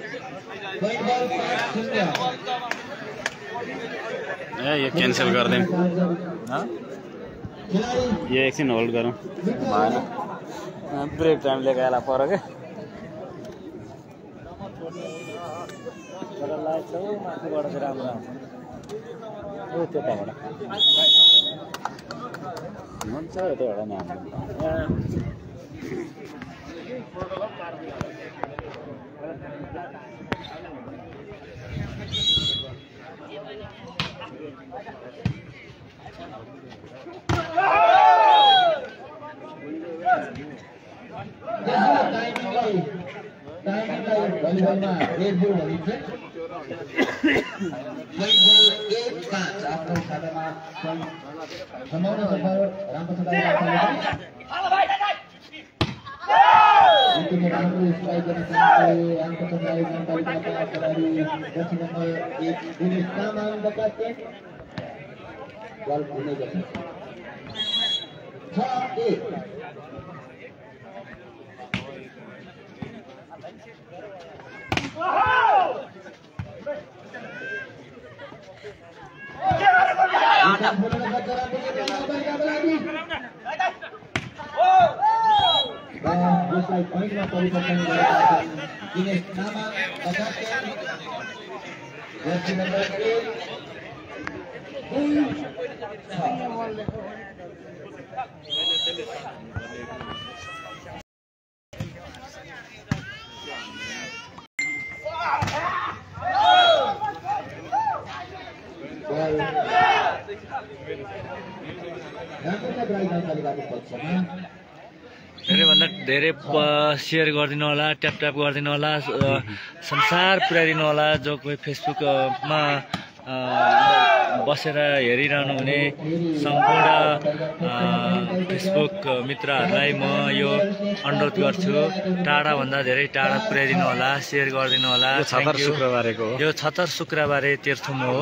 ये कैंसिल कर दें। हाँ ये एकछिन होल्ड गरौँ भएन ब्रेक टाइम लेके आला पर के तर लाइट छ माथिबाट चाहिँ राम्रो आउँछ ओ त्यताबाट हुन्छ यताबाट नि हाम्रो भलिबलमा रेड बल भनिन्छ। व्हाइट बल 1-5 आफ्नो खातामा समाउन सफल रामप्रसाद स्ट्राइक गर्न चाहन्छ रामप्रसाद दक्षिण नम्बर 1 दिनेश तामाङ बकाते बल हुने गर्छ 6-1 जसलाई पोइन्टमा परिवर्तन गरेका दिनेश तामाङ बकाते जर्सी नम्बर 6 धेरैभन्दा धेरै सेयर गरिदिनु होला, ट्याप ट्याप गरिदिनु होला, संसार पुर्याइदिनु होला। जो कोही फेसबुकमा बसेर हेरिरहनु हुने सम्पूर्ण फेसबुक मित्रहरूलाई म यो अनुरोध गर्छु, टाढाभन्दा धेरै टाढा पुर्याइदिनु होला, सेयर गरिदिनु होला। यो 76 शुक्रबारे तेह्रथुम हो।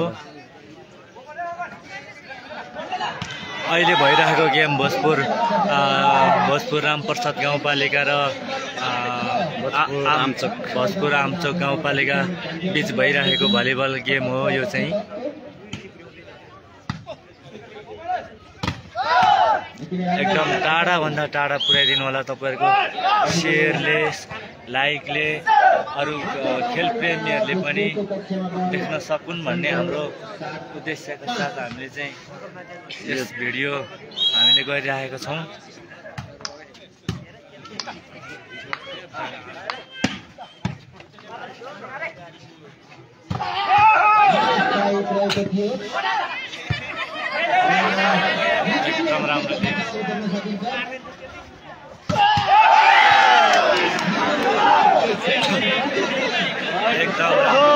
अहिले भइरहेको गेम भोजपुर रामप्रसाद गाउँपालिका र भोजपुर आमचोक गाउँपालिका बीच भइरहेको भलिबल गेम हो। यो चाहिँ एकदम टाढाभन्दा टाढा पुर्याइदिनु होला। तपाईँहरूको सेयरले, लाइकले अरू खेल प्रेमीहरूले पनि देख्न सकुन् भन्ने हाम्रो उद्देश्यका साथ हामीले चाहिँ यस भिडियो हामीले गरिरहेका छौँ। एकदम राम्रो एकदम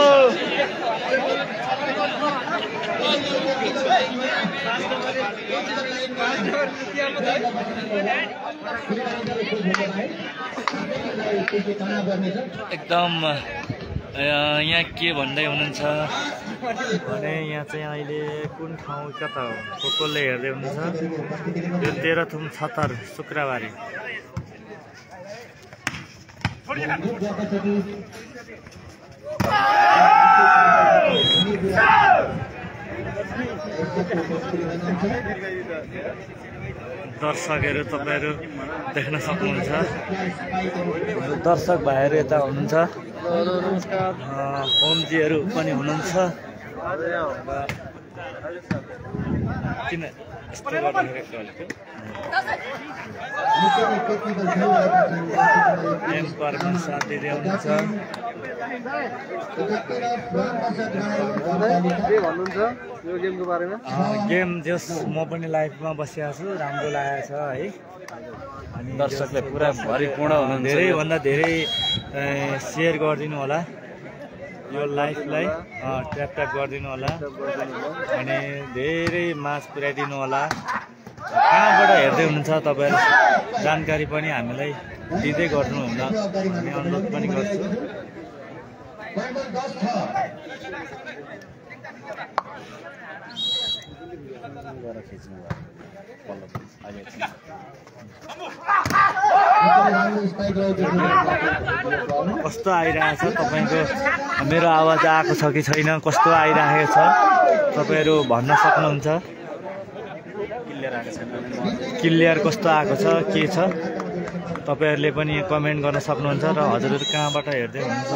एकदम यहाँ के भन्दै हुनुहुन्छ भने यहाँ चाहिँ अहिले कुन ठाउँ कता हो कसले हेर्दै हुनुहुन्छ? यो तेह्रथुम 76 शुक्रबारे दर्शकहरू तपाईँहरू देख्न सक्नुहुन्छ। दर्शक भाइहरू यता हुनुहुन्छ, होमजीहरू पनि हुनुहुन्छ। किन यस्तो गर्दाखेरि एम्पावरमा साथ दिँदै हुनुहुन्छ। यो गेमको बारेमा गेम जस म पनि लाइभमा बसिरहेको छु, राम्रो लागेको छ है। अनि दर्शकले पुरा भरिपूर्ण हुनुहुन्छ। धेरैभन्दा धेरै सेयर गरिदिनु होला, यो लाइभलाई ट्याप ट्याप गरिदिनु होला, अनि धेरै माझ पुर्याइदिनु होला। कहाँबाट हेर्दै हुनुहुन्छ तपाईँहरू जानकारी पनि हामीलाई दिँदै गर्नु होला भन्ने अनुरोध पनि गर्छु। कस्तो आइरहेको छ तपाईँको मेरो आवाज आएको छ कि छैन कस्तो आइरहेको छ तपाईँहरू भन्न सक्नुहुन्छ क्लियर कस्तो आएको छ के छ तपाईहरुले पनि कमेन्ट गर्न सक्नुहुन्छ र हजुरहरु कहाँबाट हेर्दै हुनुहुन्छ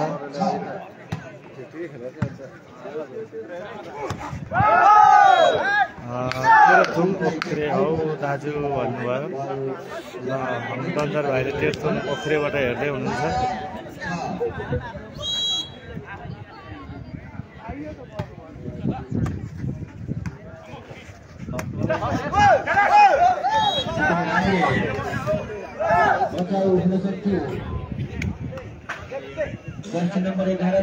तेह्रथुम पोखरे हौ दाजु भन्नुभयो ल हमदन्दर भाइले तेह्रथुम पोखरेबाट हेर्दै हुनुहुन्छ नंबर 11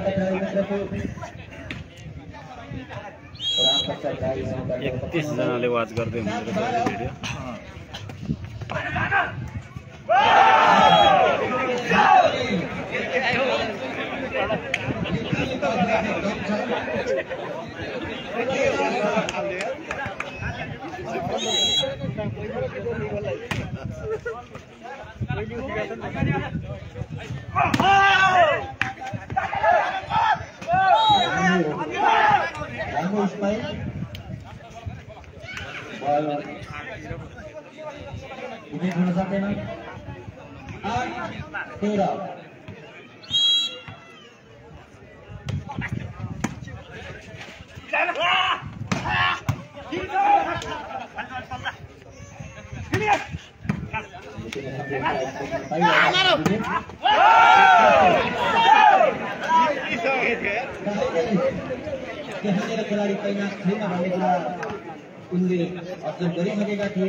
एकतीस जनाले वाच गर्दै हुनुहुन्छ भिडियो खेलाडी तैनात छैन भन्ने कुरा उनले अध्ययन गरिसकेका थिए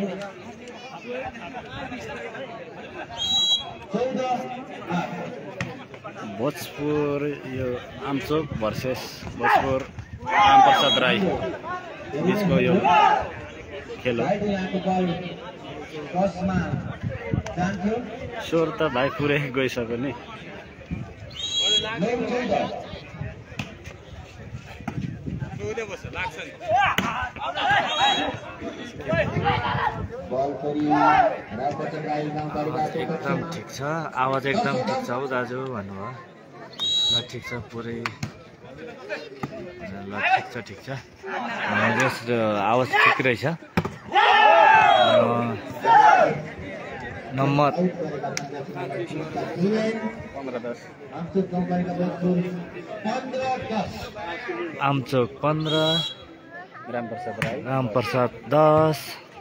14 भोजपुर यो आमचोक भर्सेस भोजपुर रामप्रसाद राई बीचको यो खेल हो स्वर त भाइ पुरै गइसक्यो नि एकदम ठिक छ आवाज एकदम ठिक छ हौ दाजु भन्नुभयो ल ठिक छ पुरै ल ठिक छ आवाज ठिक रहेछ नम्बर 15-10 आमचोक 15 रामप्रसाद 10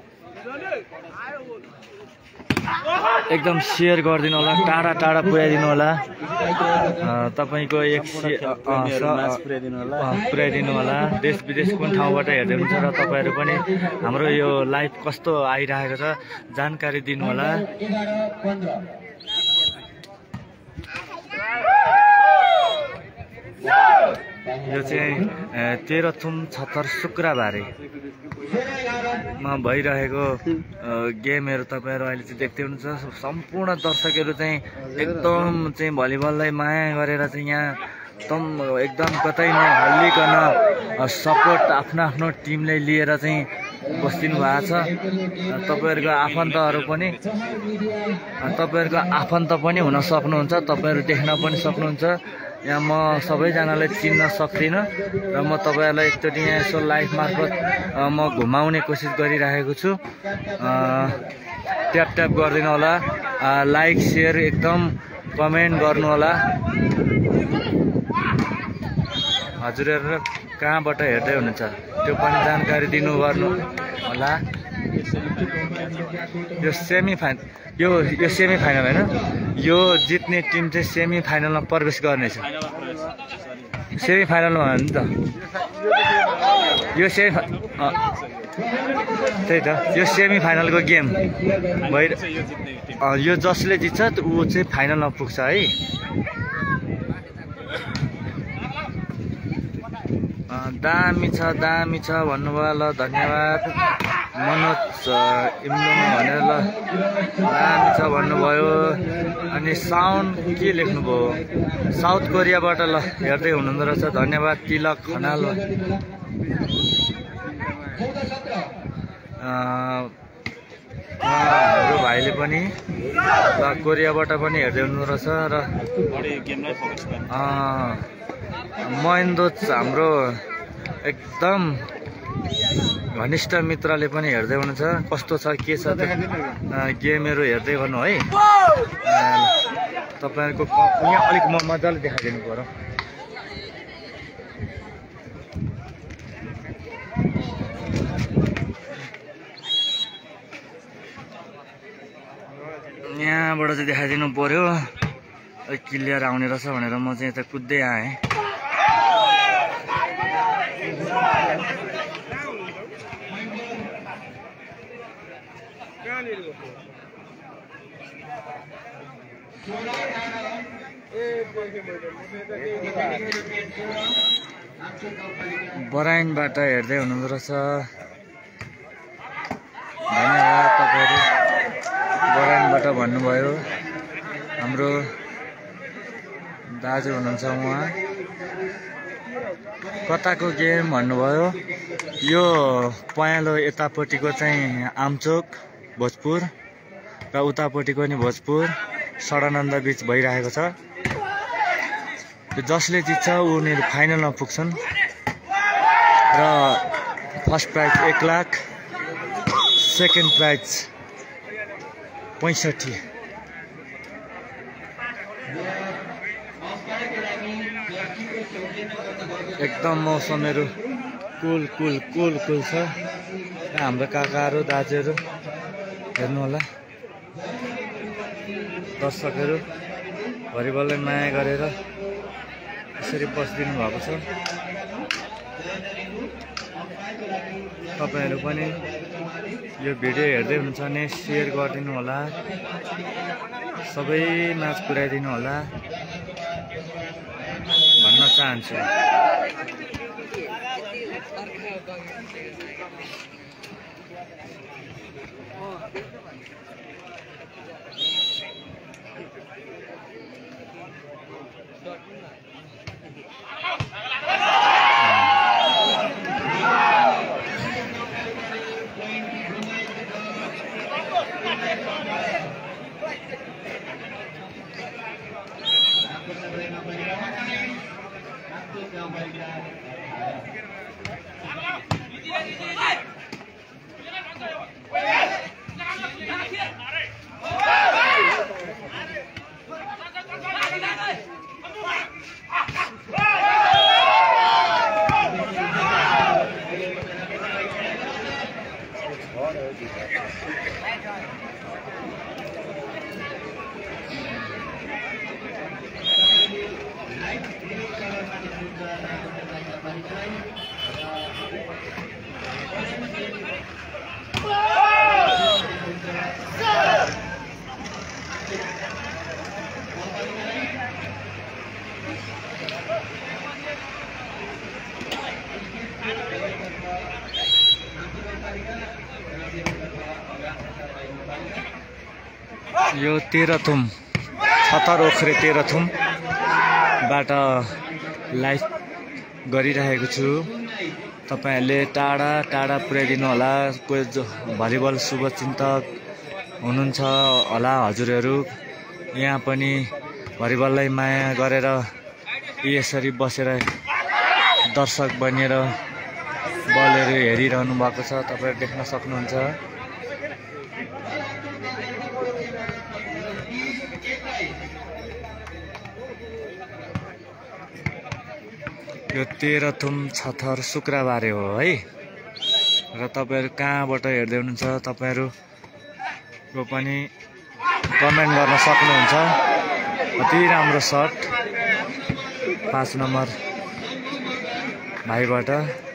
एकदम शेयर गरिदिनु होला टाढा टाढा पुर्याइदिनु होला तपाईको पुर्याइदिनु होला देश विदेश कुन ठाउँबाट हेर्दै हुनुहुन्छ र तपाईहरु पनि हाम्रो यो लाइभ कस्तो आइरहेको छ जानकारी दिनु होला यो चाहिँ तेह्रथुम छतर शुक्रबारेमा भइरहेको गेमहरु तपाईहरु अहिले चाहिँ देख्दै हुनुहुन्छ सम्पूर्ण दर्शकहरु चाहिँ एकदम चाहिँ भलिबललाई माया गरेर चाहिँ यहाँ एकदम कतै नहल्लिकन सपोर्ट आफ्नो टिमलाई लिएर चाहिँ बस्दिनु भएको छ तपाईहरुको आफन्त पनि हुन सक्नुहुन्छ तपाईहरु देख्न पनि सक्नुहुन्छ यहाँ म सबैजनालाई चिन्न सक्दिनँ र म तपाईहरुलाई एकचोटि यहाँ यसो लाइभ मार्फत म घुमाउने कोसिस गरिरहेको छु ट्याप ट्याप गर्दिनु होला लाइक शेयर एकदम कमेन्ट गर्नु होला हजुरहरु कहाँबाट हेर्दै हुनुहुन्छ त्यो पनि जानकारी दिनु गर्नु होला यो सेमी फाइनल हैन यो जित्ने टिम चाहिँ सेमी फाइनलमा प्रवेश गर्नेछ सेमी फाइनलमा हो नि त यो त्यही त यो सेमी फाइनलको गेम यो जसले जित्छ ऊ चाहिँ फाइनलमा पुग्छ है दामी छ भन्नुभयो ल धन्यवाद मनोज इम्लुङ भनेर ल दामी छ भन्नुभयो अनि साउन्ड के लेख्नुभयो साउथ कोरियाबाट ल हेर्दै हुनुहुँदो रहेछ धन्यवाद तिलक खनाल हाम्रो भाइले पनि र कोरियाबाट पनि हेर्दै हुनु रहेछ र बढी गेमलाई फोकस गर्ने महेन्द्र हाम्रो एकदम घनिष्ठ मित्रले पनि हेर्दै हुनुहुन्छ कस्तो छ के छ गेमहरू हेर्दै गर्नु है तपाईहरुको यहाँ अलिक म मजाले देखाइदिनु पर्यो यहाँबाट चाहिँ देखाइदिनु पर्यो क्लियर आउने रहेछ भनेर म चाहिँ यता कुद्दै आएँ बराइनबाट हेर्दै हुनुहुँदो रहेछ धन्यवाद तपाईहरु बराइनबाट भन्नुभयो हाम्रो दाजु हुनुहुन्छ उहाँ कताको गेम भन्नुभयो यो पयालो यतापट्टिको चाहिँ आमचोक भोजपुर र उतापट्टिको नि भोजपुर सडानन्द बीच भइरहेको छ जसले जित्छ उनीहरू फाइनलमा पुग्छन् र first prize 1 lakh second prize 65 एकदम मौसमहरू कुल छ हाम्रो काकाहरू दाजुहरू हेर्नु होला दर्शकहरू भलिबललाई माया गरेर यसरी बसिदिनु भएको छ तपाईहरु पनि यो भिडियो हेर्दै हुनुहुन्छ भने शेयर गरिदिनु होला सबै म्याच पुर्याइदिनु होला भन्न चाहन्छु यो तेह्रथुम छतर ओखरे तेह्रथुम बाट लाइभ गरिरहेको छु तपाईहरुले टाढा टाढा पुर्याइदिनु होला कोही भलिबल शुभचिन्तक हुनुहुन्छ होला हजुरहरू यहाँ पनि भलिबललाई माया गरेर यसरी बसेर दर्शक बनेर बलहरू हेरिरहनु भएको छ तपाईहरु देख्न सक्नुहुन्छ यो तेह्रथुम छतर शुक्रबारे हो है र तपाईहरु कहाँबाट हेर्दै हुनुहुन्छ तपाईहरुको पनि कमेन्ट गर्न सक्नुहुन्छ अति राम्रो शट 5 नम्बर भाइबाट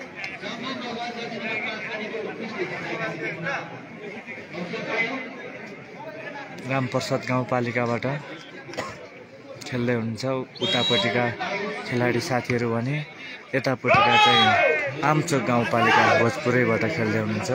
रामप्रसाद गाउँपालिकाबाट खेल्दै हुनुहुन्छ उतापट्टिका खेलाडी साथीहरू भने यतापट्टिका चाहिँ आमचोक गाउँपालिका भोजपुरैबाट खेल्दै हुनुहुन्छ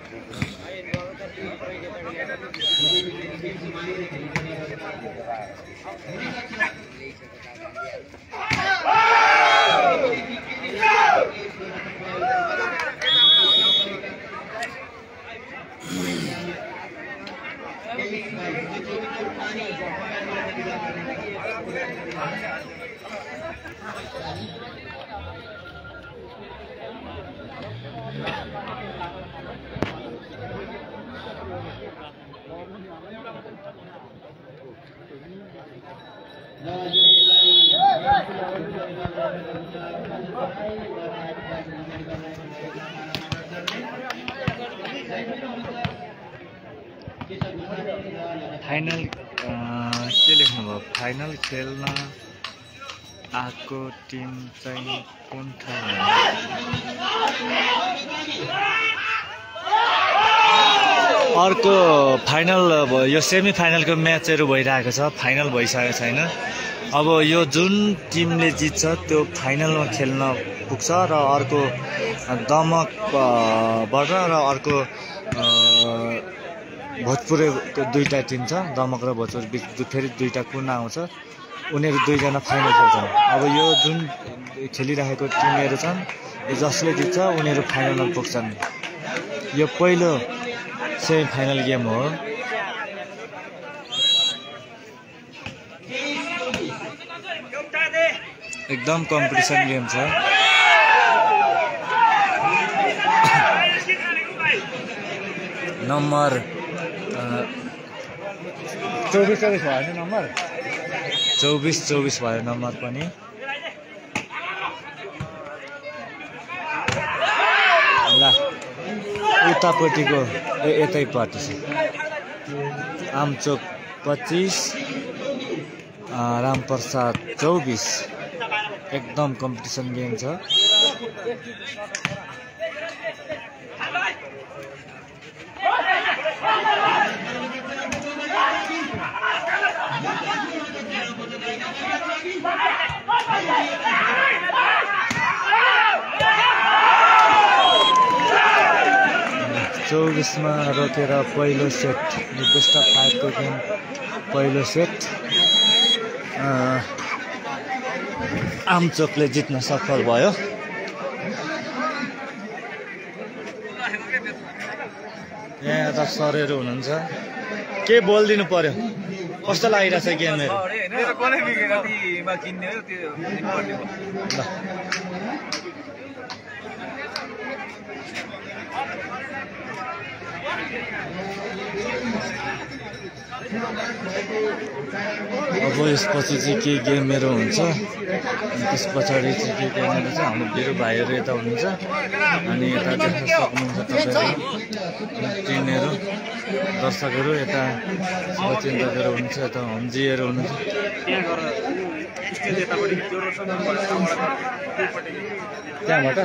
फाइनल के लेख्नुभयो फाइनल खेल्न आएको टिम चाहिँ कुन ठाउँ अर्को फाइनल यो सेमी फाइनलको म्याचहरू भइरहेको छ फाइनल भइसकेको छैन अब यो जुन टिमले जित्छ त्यो फाइनलमा खेल्न पुग्छ र अर्को दमकबाट र अर्को भोजपुरको दुईटा टिम छ दमक र भोजपुर बिच फेरि दुईटा कुन आउँछ उनीहरू दुईजना फाइनल खेल्छन् अब यो जुन खेलिरहेको टिमहरू छन् जसले जित्छ उनीहरू फाइनलमा पुग्छन् यो पहिलो सेमी फाइनल गेम हो एकदम कम्पिटिसन गेम छ नम्बर 24 भयो नम्बर 24 भयो नम्बर पनि ल उतापट्टिको यतैपट्टि छ आमचोक 25 रामप्रसाद 24 एकदम कम्पिटिसन गेम छ चौबिसमा रोकेर पहिलो सेट बेस्ट अफ 5 को गेम पहिलो सेट आमचोकले जित्न सफल भयो यहाँ त सरहरू हुनुहुन्छ के बोलिदिनु पर्यो कस्तो लागिरहेछ गेमहरू अब यसपछि चाहिँ के गेमहरू हुन्छ त्यस पछाडि चाहिँ के गेमहरू छ हाम्रो भिडियो भाइहरू यता हुनुहुन्छ अनि यता देख्न सक्नुहुन्छ तपाईँहरू टिमहरू दर्शकहरू यता सचिन्दकहरू हुनुहुन्छ यता हम्जीहरू हुनुहुन्छ त्यहाँबाट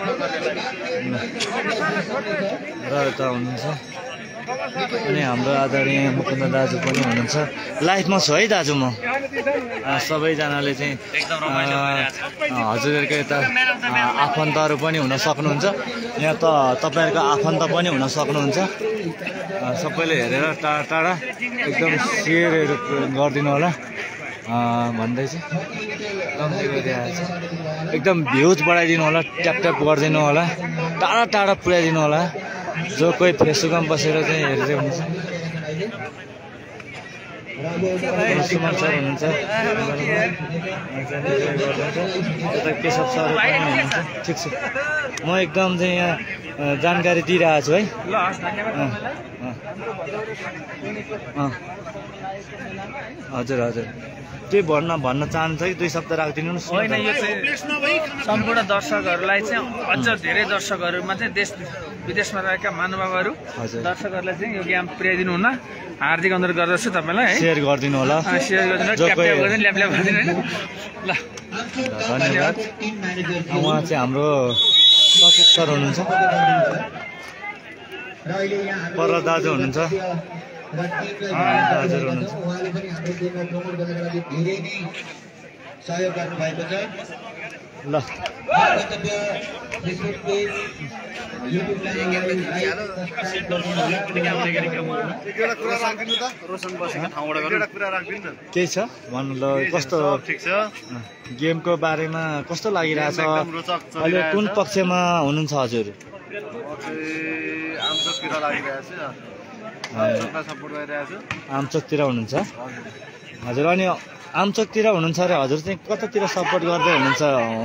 र यता हुनुहुन्छ अनि हाम्रो आदरणीय मुकुन्द दाजु पनि हुनुहुन्छ लाइफमा छु है दाजु म सबैजनाले चाहिँ हजुरहरूको यता आफन्तहरू पनि हुन सक्नुहुन्छ यहाँ त तपाईँहरूको आफन्त पनि हुन सक्नुहुन्छ सबैले हेरेर टाढा टाढा एकदम सेयरहरू गरिदिनु होला भन्दै चाहिँ एकदम गरिदिइरहेको छ एकदम भ्युज बढाइदिनु होला ट्याप ट्याप गरिदिनु होला टाढा टाढा पुर्याइदिनु होला जो कोही फेसबुकमा बसेर चाहिँ हेर्दै हुनुहुन्छ सुमन सर हुनुहुन्छ यता केशव सर पनि हुनुहुन्छ ठिक छ म एकदम चाहिँ यहाँ जानकारी दिइरहेको छु है हजुर हजुर के भन्न चाहन्छ कि 2 शब्द राखिदिनु होइन यो चाहिँ सम्पूर्ण दर्शकहरूलाई चाहिँ अझ धेरै दर्शकहरूमा चाहिँ देश विदेशमा रहेका महानुभावहरू दर्शकहरूलाई चाहिँ यो गेम पुर्याइदिनु हुन हार्दिक अनुरोध गर्दछु तपाईँलाई है सेयर गरिदिनु होला सेयर गरिदिनु ट्याप ट्याप गरिदिनु ल्याप ल्याप गरिदिनु ल धन्यवाद उहाँ चाहिँ हाम्रो सचिव सर हुनुहुन्छ पर दाजु हुनुहुन्छ दाजुहरू हुनुहुन्छ सहयोग गर्नुभएको छ ल YouTube रोशन बसेको ठाउँबाट गरौँ केही छ भन्नु ल कस्तो ठिक छ गेमको बारेमा कस्तो लागिरहेछ एकदम रोचक अहिले कुन पक्षमा हुनुहुन्छ हजुर आमचोकतिर लागिरहेको छ आमचोकलाई सपोर्ट गरिरहेको छु आमचोकतिर हुनुहुन्छ हजुर अनि आमचोकतिर हुनुहुन्छ अरे हजुर चाहिँ कतातिर सपोर्ट गर्दै हुनुहुन्छ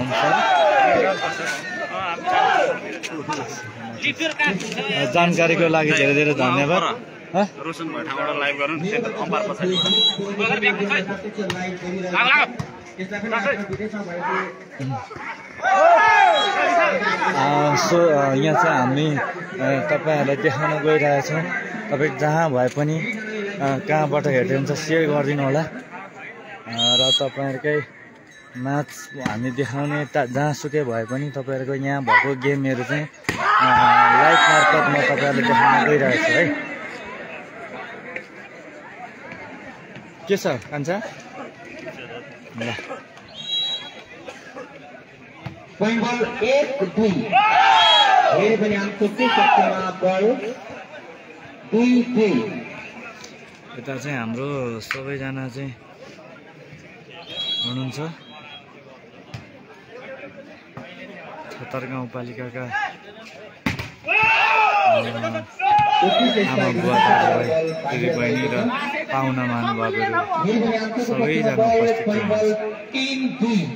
जानकारीको लागि धेरै धेरै धन्यवाद रोशन भयो ठाउँबाट लाइभ गरौँ अम्पार पछाडि सो यहाँ चाहिँ हामी तपाईँहरूलाई देखाउन गइरहेछौँ तपाईँ जहाँ भए पनि कहाँबाट हेर्दै हुन्छ सेयर गरिदिनु होला र तपाईँहरूकै म्याच हामी देखाउने जहाँसुकै भए पनि तपाईँहरूको यहाँ भएको गेमहरू चाहिँ लाइभ मार्फत म तपाईँहरूले देखाउन गइरहेको छु है के छ कान्छा ल पोइन्ट बल 1-2 हेरे पनि आमचोककै पक्षमा बल 2-2 यता चाहिँ हाम्रो सबैजना चाहिँ हुनुहुन्छ छतर गाउँपालिकाका आमा बुवा दाजुभाइ दिदीबहिनी र पाहुना महानुभावहरू सबैजना उपस्थित हुनुहुन्छ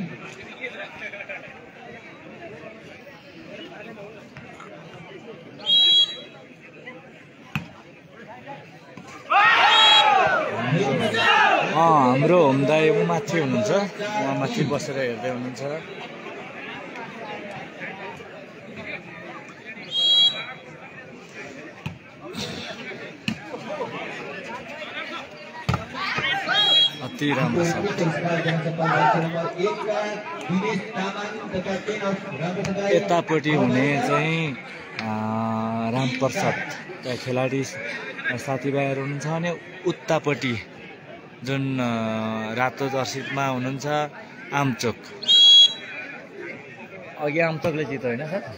हाम्रो होमदाई ऊ माथि हुनुहुन्छ उहाँ माथि बसेर हेर्दै हुनुहुन्छ अति राम्रो छ यतापट्टि हुने चाहिँ रामप्रसाद खेलाडी साथीभाइहरू हुनुहुन्छ अनि उतापट्टि जुन रातो जर्सीमा हुनुहुन्छ आमचोक अघि आमचोकले जित्यो होइन सर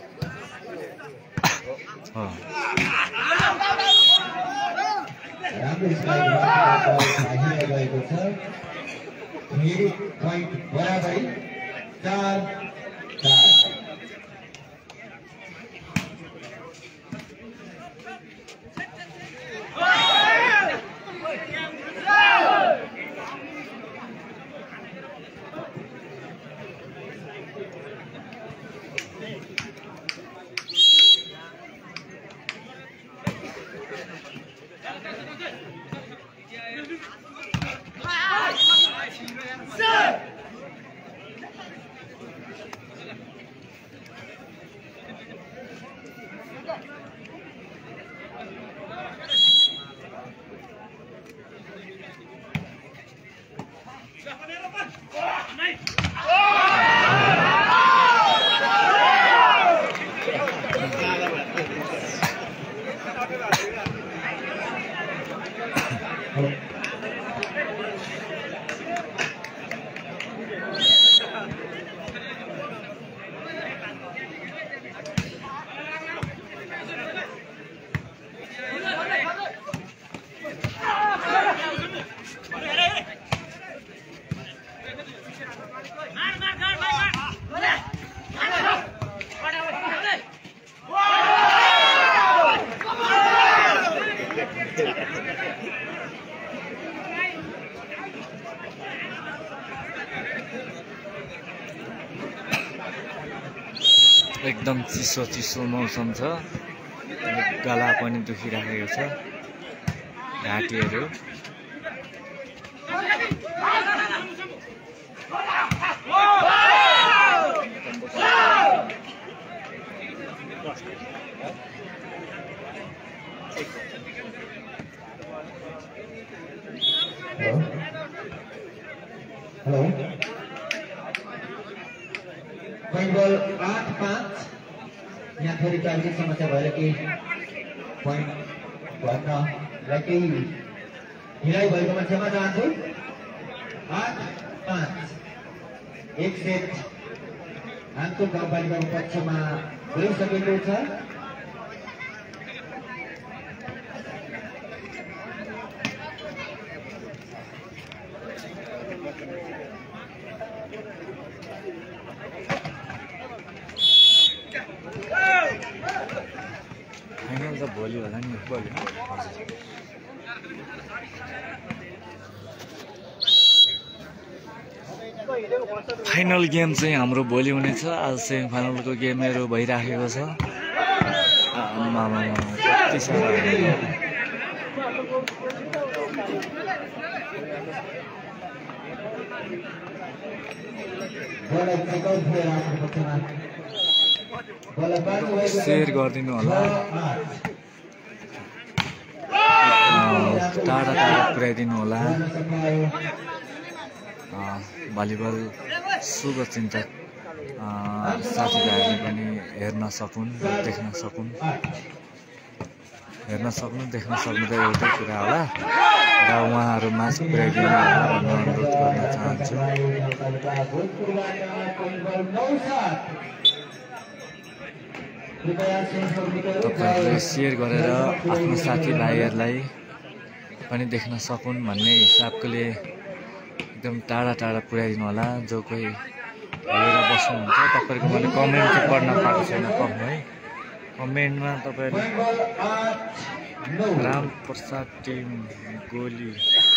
एकदम चिसो चिसो मौसम छ गला पनि दुखिरहेको छ घाँटीहरू हेलो पोइन्ट बल 8-5 यहाँ थोड़ी प्राविधिक समस्या भएर केही पोइन्ट भन्नलाई केही ढिलाइ भएकोमा क्षमा चाहन्छु 8-5 एक सेट आन्तु गाउँपालिकाको पक्षमा गइसकेको छ। फाइनल त भोलि होला नि। फाइनल गेम चाहिँ हाम्रो भोलि हुनेछ। आज सेमी फाइनलको गेमहरू भइराखेको छ। कति साह्रो सेयर गरिदिनु होला, टाढा टाढा पुर्याइदिनु होला। भलिबल शुभचिन्तक साथीभाइहरूले पनि हेर्न सकुन्, देख्न सकुन्। हेर्न सक्नु, देख्न सक्नु त एउटै कुरा होला र उहाँहरू माझ पुर्याइदिनु होला भन्न अनुरोध गर्न चाहन्छु। तपाईँहरूले सेयर गरेर आफ्नो साथीभाइहरूलाई पनि देख्न सकुन् भन्ने हिसाबकोले एकदम टाढा टाढा पुर्याइदिनु होला। जो कोही हेरेर बस्नुहुन्छ तपाईँहरूको मैले कमेन्ट चाहिँ पढ्न पाएको छैन कम है। कमेन्टमा तपाईँहरूले रामप्रसाद टिम गोली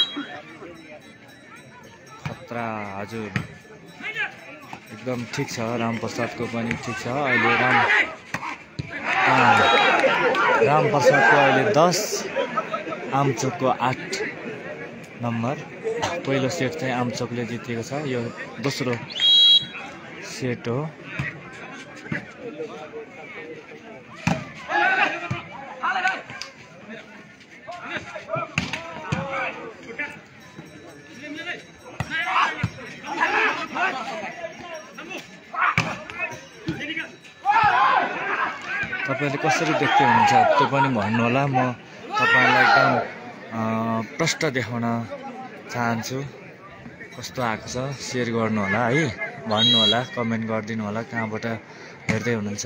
खतरा, हजुर एकदम ठिक छ। रामप्रसादको पनि ठिक छ। अहिले रामप्रसादको अहिले 10, आमचोकको 8 नम्बर। पहिलो सेट चाहिँ आमचोकले जितेको छ। यो दोस्रो सेट हो। तपाईँले कसरी देख्दै हुनुहुन्छ त्यो पनि भन्नुहोला। म तपाईँलाई एकदम प्रष्ट देखाउन चाहन्छु कस्तो आएको छ। सेयर गर्नुहोला है, भन्नुहोला, कमेन्ट गरिदिनु होला कहाँबाट हेर्दै हुनुहुन्छ।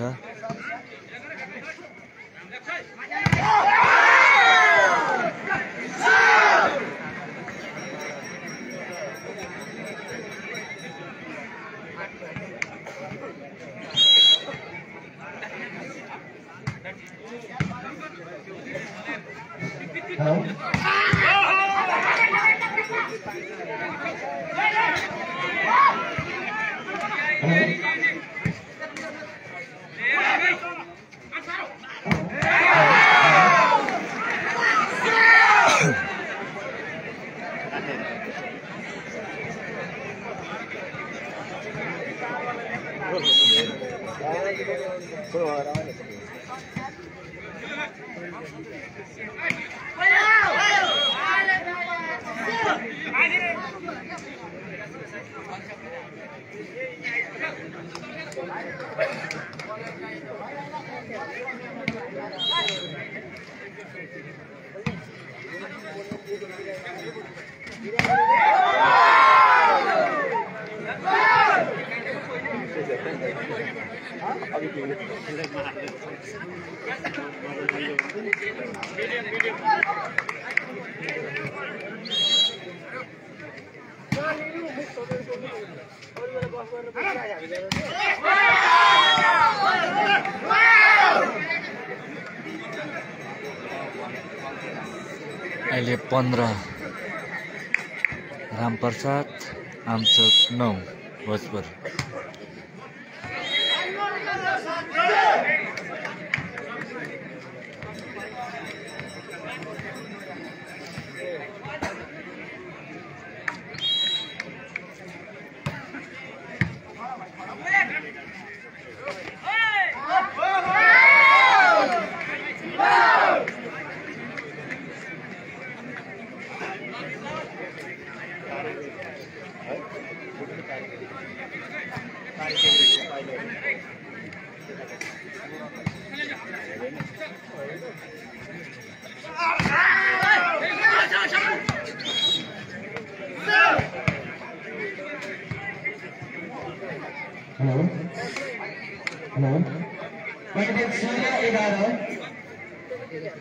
अहिले 15 रामप्रसाद, आमचोक 9 भोजपुर।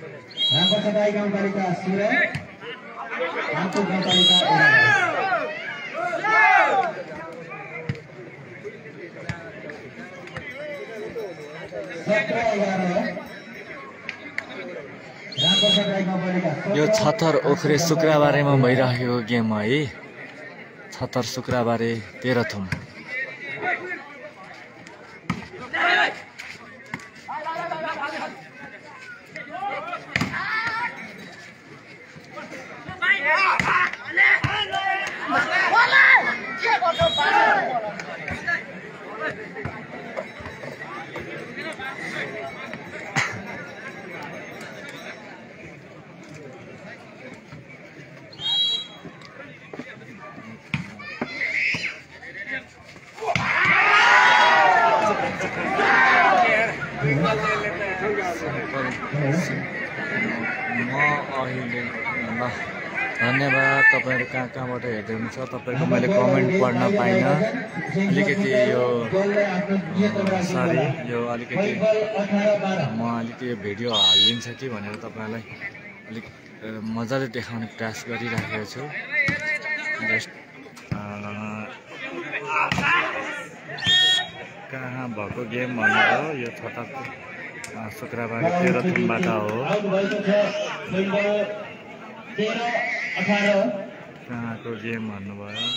रामप्रसाद गाउँपालिका 16 आमचोक गाउँपालिका 11 यो छतर ओखरे शुक्रबारेमा भइरहेको गेम है। छतर शुक्रबारे तेह्रथुम। धन्यवाद तपाईहरु कहाँबाट हेर्दै हुनुहुन्छ। तपाईहरुको मैले कमेन्ट पढ्न पाइनँ। अलिकति यो सरी यो अलिकति म अलिकति भिडियो हालिदिन्छ कि भनेर तपाईहरुलाई अलिक मजाले देखाउने प्रयास गरिरहेको छु। जस्ट कहाँ भएको गेम भनेको यो छतर शुक्रबार तेह्रथुमबाट हो। कहाँको गेम भन्नुभयो?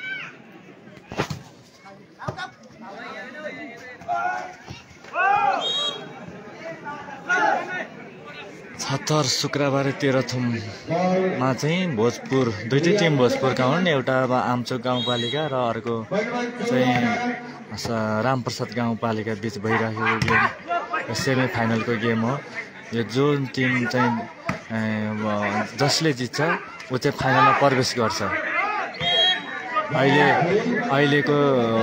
छतर शुक्रबार तेह्रथुममा चाहिँ भोजपुर दुईटै टिम भोजपुरका हुन्। एउटा आमचोक गाउँपालिका र अर्को चाहिँ रामप्रसाद गाउँपालिका बीच भइरहेको गेम सेमी फाइनलको गेम हो। यो जुन टिम चाहिँ जसले जित्छ ऊ चाहिँ फाइनलमा प्रवेश गर्छ। अहिलेको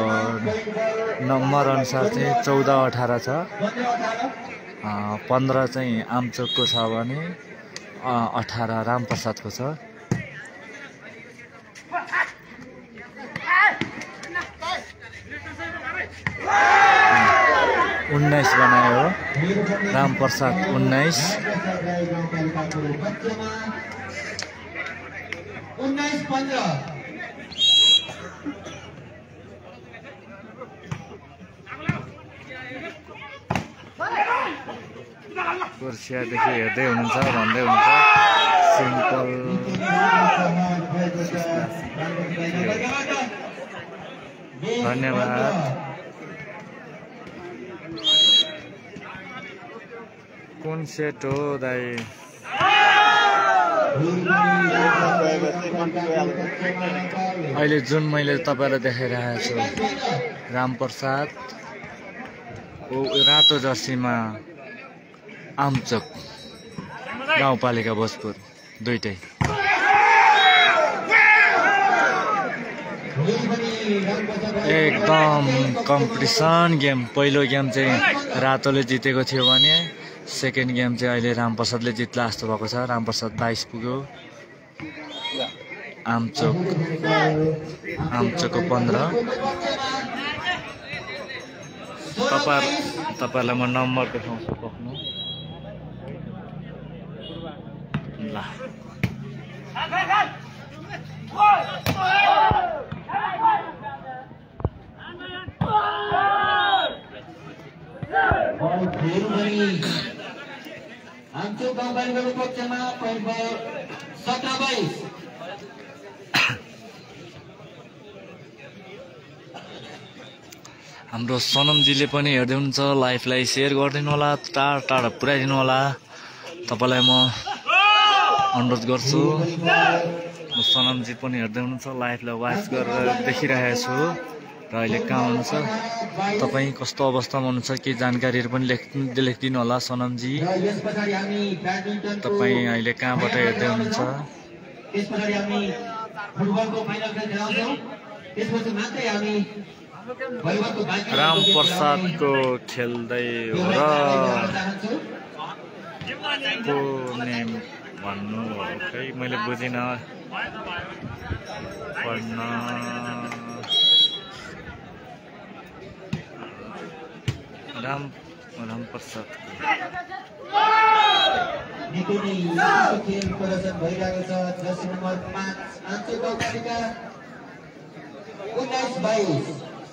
नम्बर अनुसार चाहिँ 14-18 छ। 15 चाहिँ आमचोकको छ भने 18 रामप्रसादको छ। उन्नाइस बनायो रामप्रसाद 19 कोर्सियादेखि हेर्दै हुनुहुन्छ भन्दै हुनुहुन्छ सिम्पल। धन्यवाद। कुन सेट हो दाइ? अहिले जुन मैले तपाईलाई देखाइरहेको छु रामप्रसाद रातो जर्सीमा आमचोक गाउँपालिका भोजपुर दुईटै। एकदम कम्पिटिसन गेम। पहिलो गेम चाहिँ रातोले जितेको थियो भने सेकेन्ड गेम चाहिँ अहिले रामप्रसादले जित्ला जस्तो भएको छ। रामप्रसाद 22 पुग्यो। आमचोकको 15। तपाईहरुलाई म नम्बर देखाउँछु पक्नु ल। आमचोक गाउँपालिकाको पक्षमा 17-22। हाम्रो सनमजीले पनि हेर्दै हुनुहुन्छ। लाइभलाई सेयर गरिदिनु होला, टाढा पुर्याइदिनु होला। तपाईलाई म अनुरोध गर्छु। सनमजी पनि हेर्दै हुनुहुन्छ। लाइभलाई वाच गरेर देखिरहेको छु र अहिले कहाँ हुनुहुन्छ तपाईँ, कस्तो अवस्थामा हुनुहुन्छ केही जानकारीहरू पनि लेखिदिनु होला सनमजी। तपाईँ अहिले कहाँबाट हेर्दै हुनुहुन्छ? रामप्रसादको खेल्दै हो र को नेम भन्नु हो खै मैले बुझिनँ पढ्न। रामप्रसाद निकै नै खेल प्रदर्शन भइरहेको छ। जर्सी नम्बर 5 आञ्चल गाउँपालिका 19-22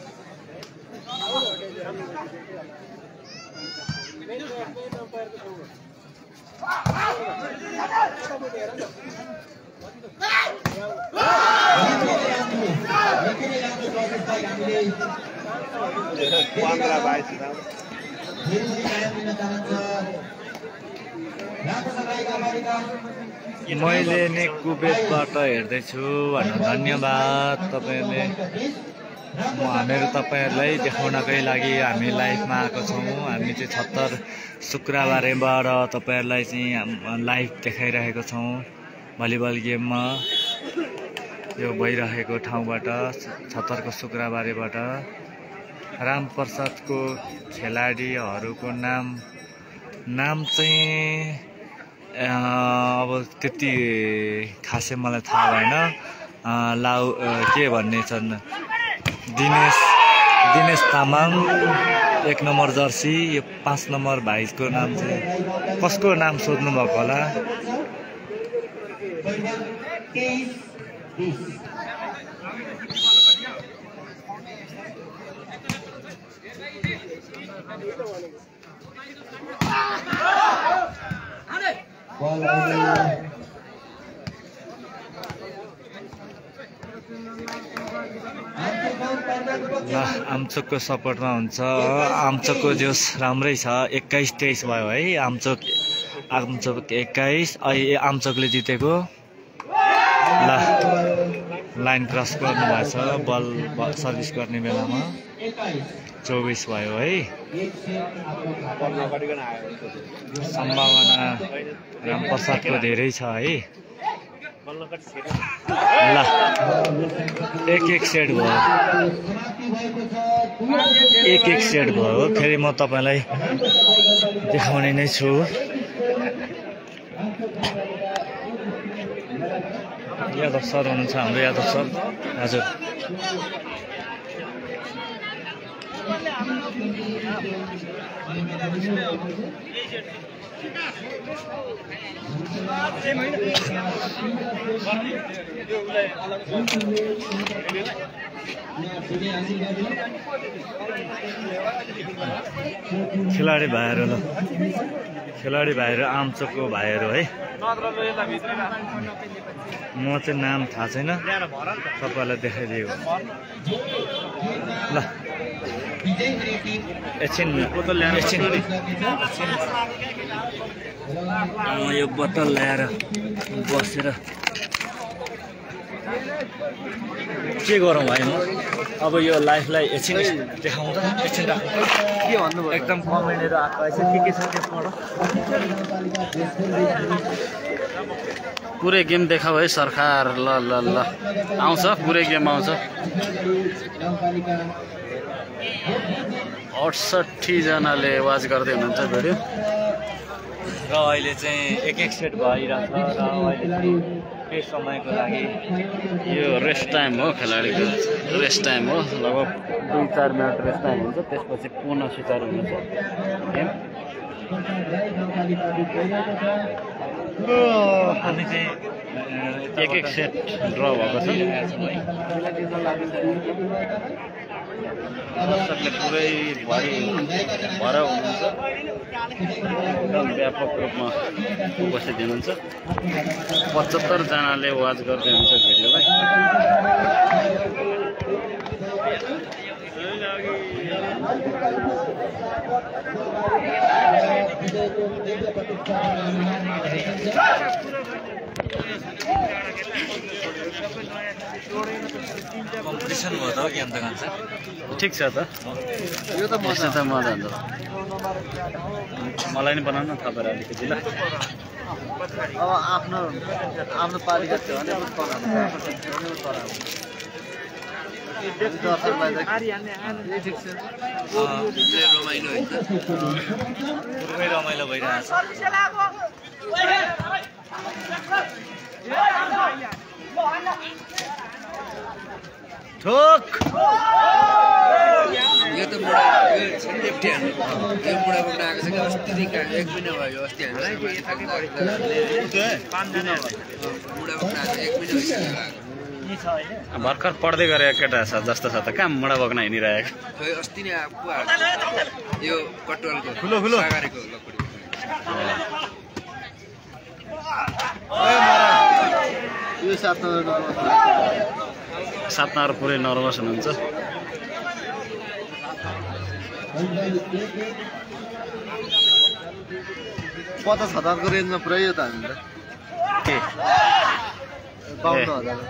मैले नै कुवेतबाट हेर्दैछु भन्नु धन्यवाद तपाईँहरूले। हामीहरू तपाईँहरूलाई देखाउनकै लागि हामी लाइभमा आएको छौँ। हामी चाहिँ 76 शुक्रबारबाट तपाईँहरूलाई चाहिँ लाइभ देखाइरहेको छौँ भलिबल गेममा। यो भइरहेको ठाउँबाट 76 को शुक्रबारबाट रामप्रसादको खेलाडीहरूको नाम चाहिँ अब त्यति खासै मलाई थाहा भएन। के भन्ने छन्, दिनेश तामाङ 1 नम्बर जर्सी, यो 5 नम्बर भाइको नाम चाहिँ कसको नाम सोध्नु भएको होला? आमचोकको सपोर्टमा हुन्छ। आमचोकको जोस राम्रै छ। 21-23 भयो है। आमचोक 21। आमचोकले जितेको। ल लाइन क्रस गर्नुभएछ बल सर्भिस गर्ने बेलामा। 24 भयो है। सम्भावना रामप्रसादको धेरै छ है। ल 1-1 सेट भयो। 1-1 सेट भयो। फेरि म तपाईँलाई देखाउने नै छु। यादव सर हुनुहुन्छ हाम्रो। यादव सर हजुर। खेलाडी भाइहरू ल, खेलाडी भाइहरू आमचोकको भाइहरू है। म चाहिँ नाम थाहा छैन, तपाईँलाई देखाइदिएको। ल एकछिन यो बोतल ल्याएर बसेर के गरौँ भाइ? म अब यो लाइफलाई एकछिन देखाउँदा एकछिन राख्नु। के भन्नुभयो? एकदम कमेन्टहरू आएको रहेछ। के छ त्यो पढ। पुरै गेम देखाऊ है सरकार। ल ल ल आउँछ, पुरै गेम आउँछ। 68 जनाले वाच गर्दै हुनुहुन्छ भिडियो। र अहिले चाहिँ 1-1 सेट भइरहेछ। र अहिले चाहिँ केही समयको लागि यो रेस्ट टाइम हो, खेलाडीको रेस्ट टाइम हो। लगभग 2-4 मिनट रेस्ट टाइम हुन्छ। त्यसपछि पुनः सुचारू हुन्छ गेम। हामी चाहिँ 1-1 सेट ड्र भएको छ। दर्शकले पुरै भर हुनुहुन्छ। एकदम व्यापक रूपमा उपस्थित हुनुहुन्छ। 75 जनाले वाच गर्दै हुन्छ भिडियोलाई। कम्पिटिसन भयो त गेम त खान्छ। ठिक छ त, यो त मजा त मजा हुन्छ। मलाई नि बनाउन थपेर अलिकति ल। अब आफ्नो पालिका थियो भने रमाइलो भइरहेछ। ठोक यो त बुढा यो लेफ्ट ह्यान्ड यो बुढा बोक्न आएको छ भर्खर पढ्दै गरेको केटा छ जस्तो छ त कहाँ मुडा बोक्न हिँडिरहेको अस्ति नै यो कटवलको ठुलो ठुलो यो 7 नम्बर पुरै नर्भस हुनुहुन्छ 50,000 को रेन्जमा पुरै हो त हामी त के 52,000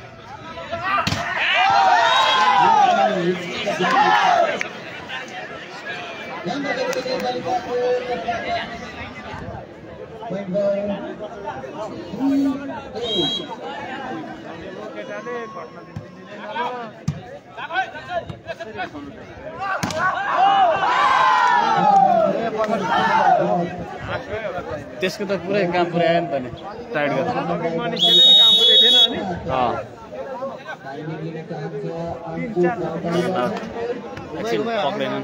त्यसको त पुरै काम पुर्यायो नि त नि टाइट गर्छ पक्दैन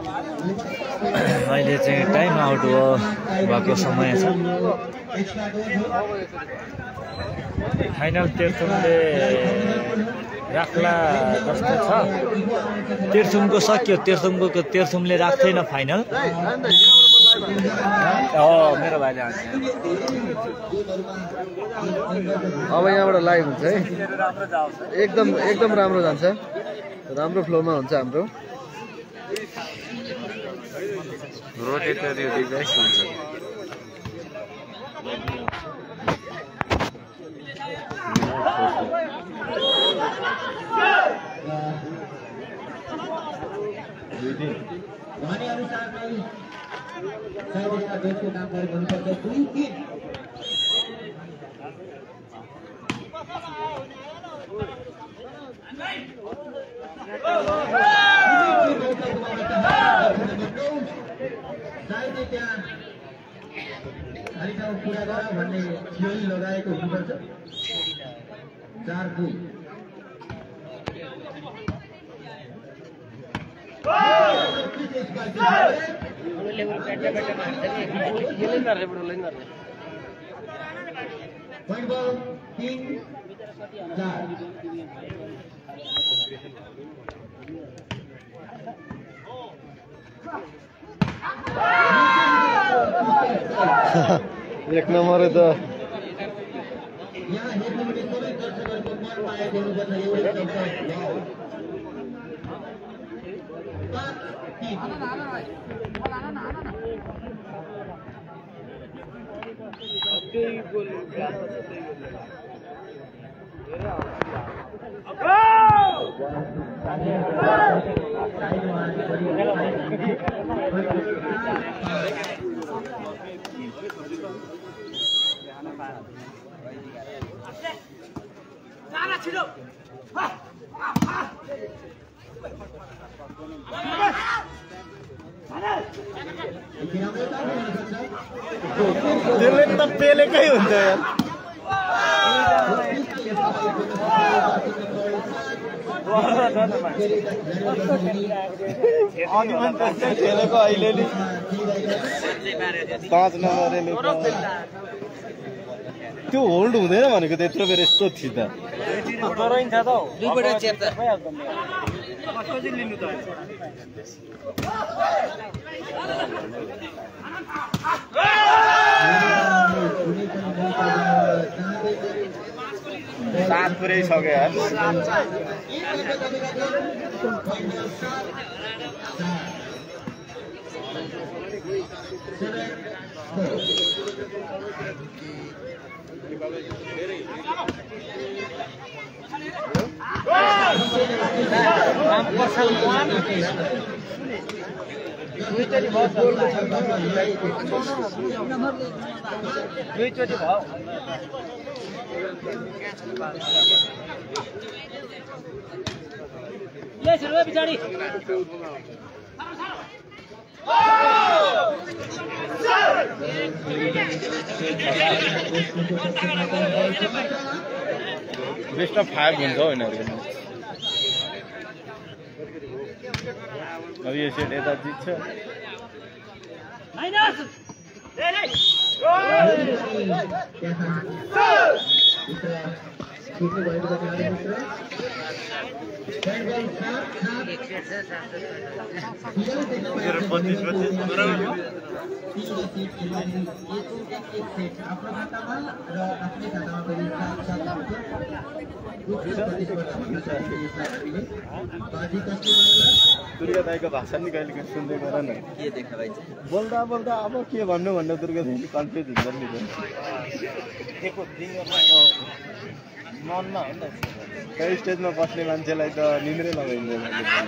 अहिले चाहिँ टाइम आउट भएको समय छ फाइनल तेर्सुमले राख्ला जस्तो छ तेर्सुमको सक्यो तेर्सुमले राख्दैन फाइनल मेरो भाइले अब यहाँबाट लाइभ हुन्छ है एकदम राम्रो जान्छ राम्रो फ्लोमा हुन्छ हाम्रो रोटेटर यो डिभाइस हुन्छ वहाँले अनुसार नै सर्वोच्च देशको काम गरेको हुनुपर्छ 2-3 खाली ठाउँ पुरा गर भन्ने थियोरी लगाएको हुनुपर्छ 4-2 Point ball 3-4 एक नम्बर त यहाँ हेर्नुपट्टि सबै दर्शकहरूको मन पाएको हुनुपर्छ एउटा शब्द त्यसले त पेलेकै हुन्छ यार खेलेको अहिले नि 5 नम्बरले त्यो होल्ड हुँदैन भनेको त्यत्रो बेर यस्तो थिच्दा गराइन्छ त दुईपल्ट चेप्दा कसरी लिनु त सात पुरै सक्यो यार दुईचोटि भयो ले सुरु पछाडी बेस्ट अफ 5 हुन्छ हो यिनीहरुको अब यो सेट यता जित्छ दुर्गा दाईको भाषा नि कहिले सुन्दै गर न के देखा भाइ बोल्दा बोल्दा अब के भन्नु भन्दा दुर्गा दाई कन्फ्युज हुन्छ नि दिएको मनमा हो नि कही स्टेजमा बस्ने मान्छेलाई त निन्द्रै लगाइँदैन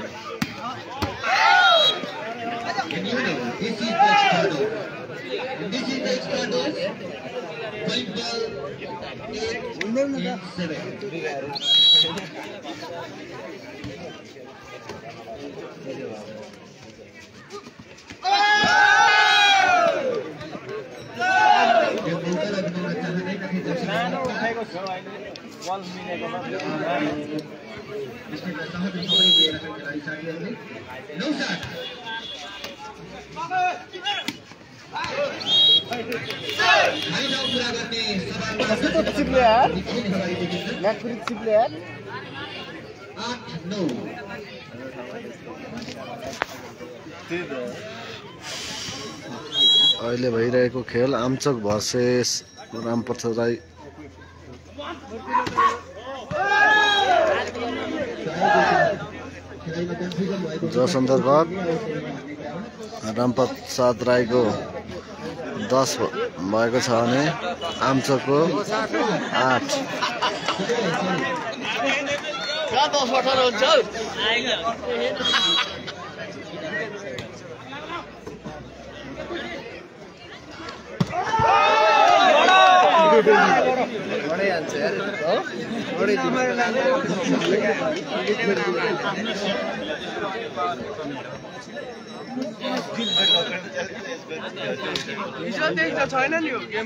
अहिले भइरहेको खेल आमचक भर्सेस रामप्रसाद राई जस अन्तर्गत रामप्रसाद राईको 10 भएको छ भने आमचकको 8 छैन नि गेम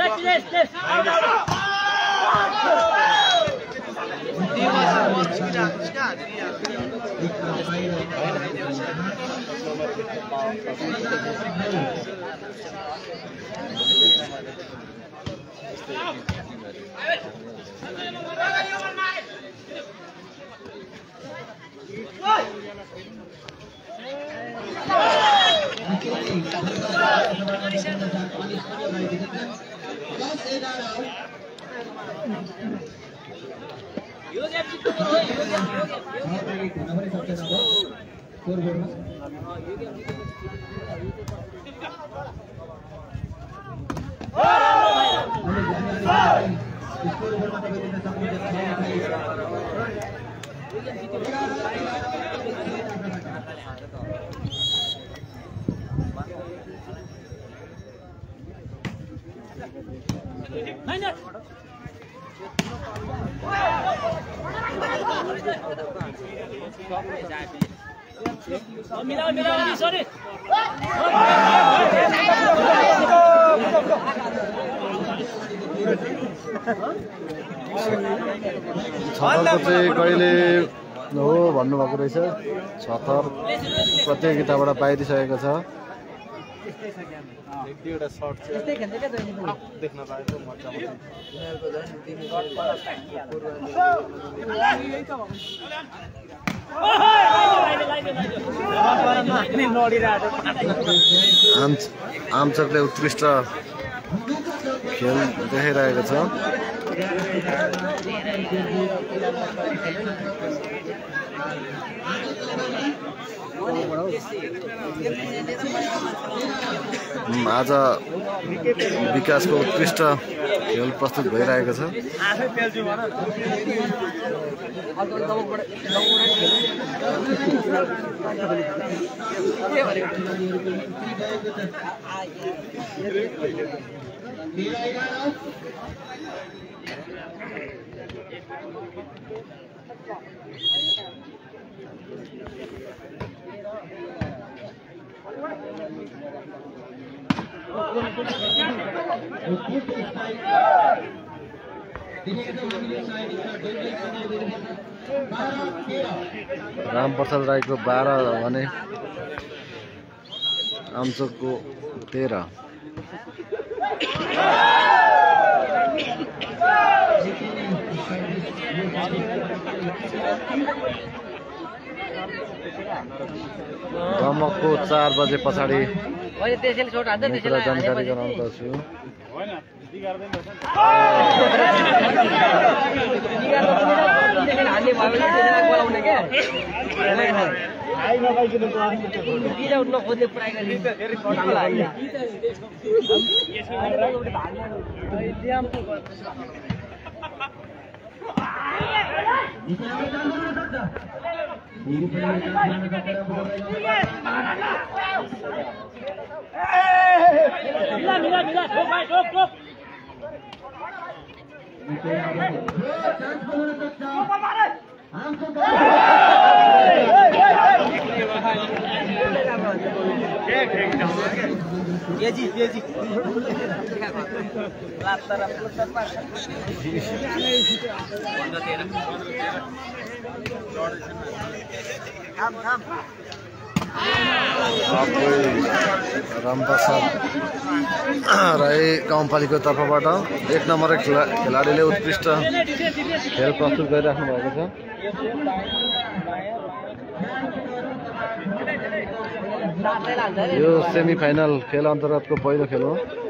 छतरको चाहिँ कहिले हो भन्नुभएको रहेछ छतर प्रतियोगिताबाट बाहिरिसकेको छ एउटा सर्ट देख्न पाएको आमचकले उत्कृष्ट खेल देखाइरहेको छ आज विकासको उत्कृष्ट खेल प्रस्तुत भइरहेको छ रामप्रसाद राईको 12 भने आमचोकको 13 गमकको 4 बजे पछाडि जानकारी गराउँदछु रामप्रसाद राई गाउँपालिकाको तर्फबाट 1 नम्बर खेलाडीले उत्कृष्ट खेल प्रस्तुत गरिराख्नु भएको छ। यो सेमी फाइनल खेल अन्तर्गतको पहिलो खेल हो।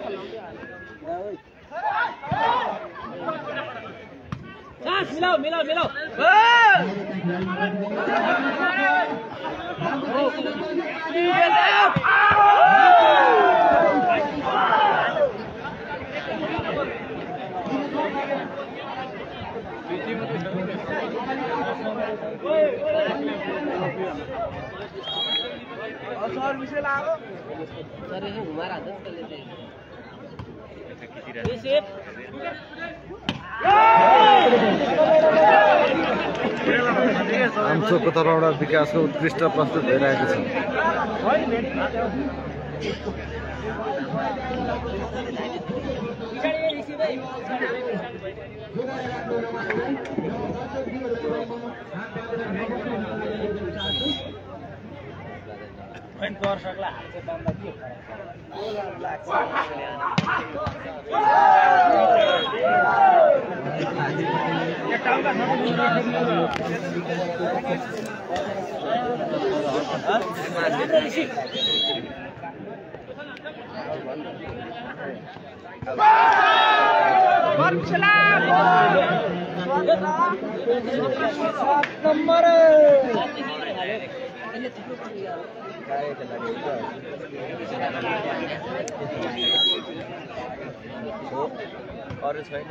आमचोकको तर्फबाट विकासको उत्कृष्ट प्रस्तुत भइरहेको छ। अरु छैन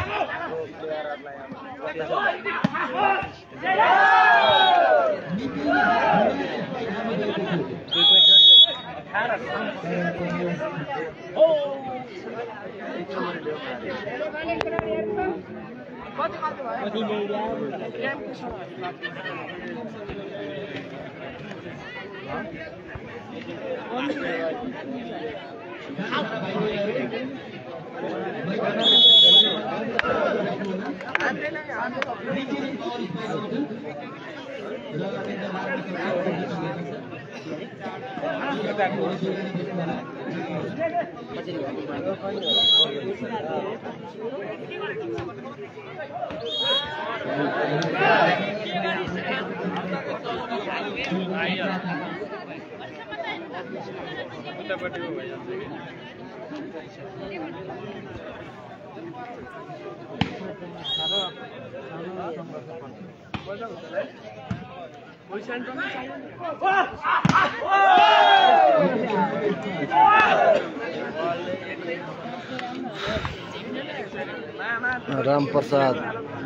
रामप्रसाद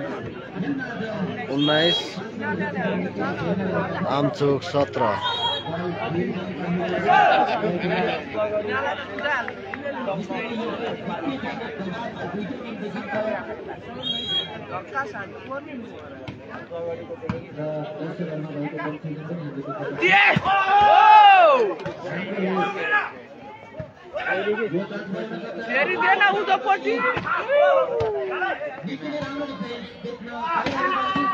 19 आमचोक 17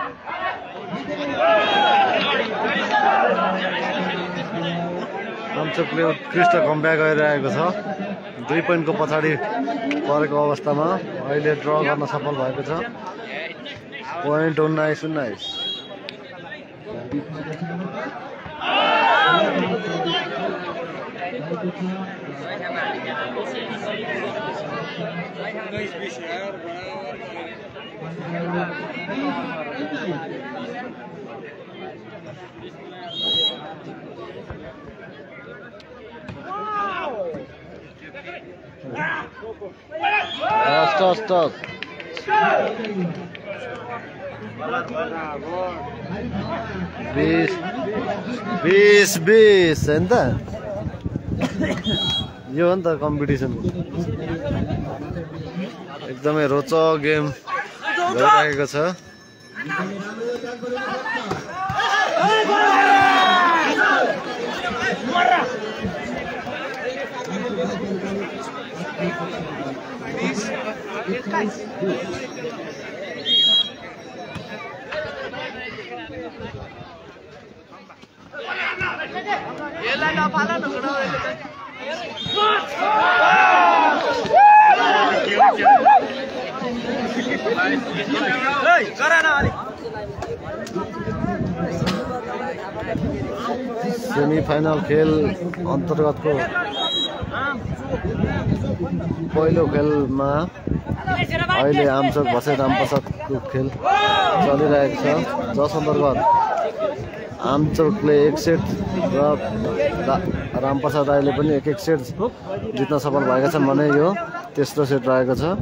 आमचोक आमचोकले उत्कृष्ट कमब्याक गरिरहेको छ 2 पोइन्टको पछाडि परेको अवस्थामा अहिले ड्र गर्न सफल भएको छ पोइन्ट 19-19 Toss. 20 हैन त यो हो नि त कम्पिटिसन एकदमै रोचक गेम भइरहेको छ सेमिफाइनल खेल अन्तर्गतको पहिलो खेलमा अहिले आमचोक भर्सेस रामप्रसादको खेल चलिरहेको छ जस अन्तर्गत आमचोकले 1 सेट र रामप्रसाद अहिले पनि 1 सेट जित्न सफल भएका छन् भने यो तेस्रो सेट रहेको छ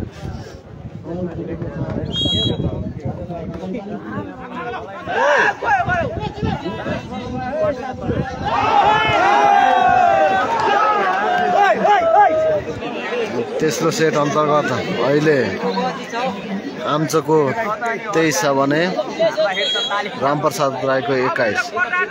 तेस्रो सेट अन्तर्गत अहिले आमचोकको 23 छ भने रामप्रसाद राईको 21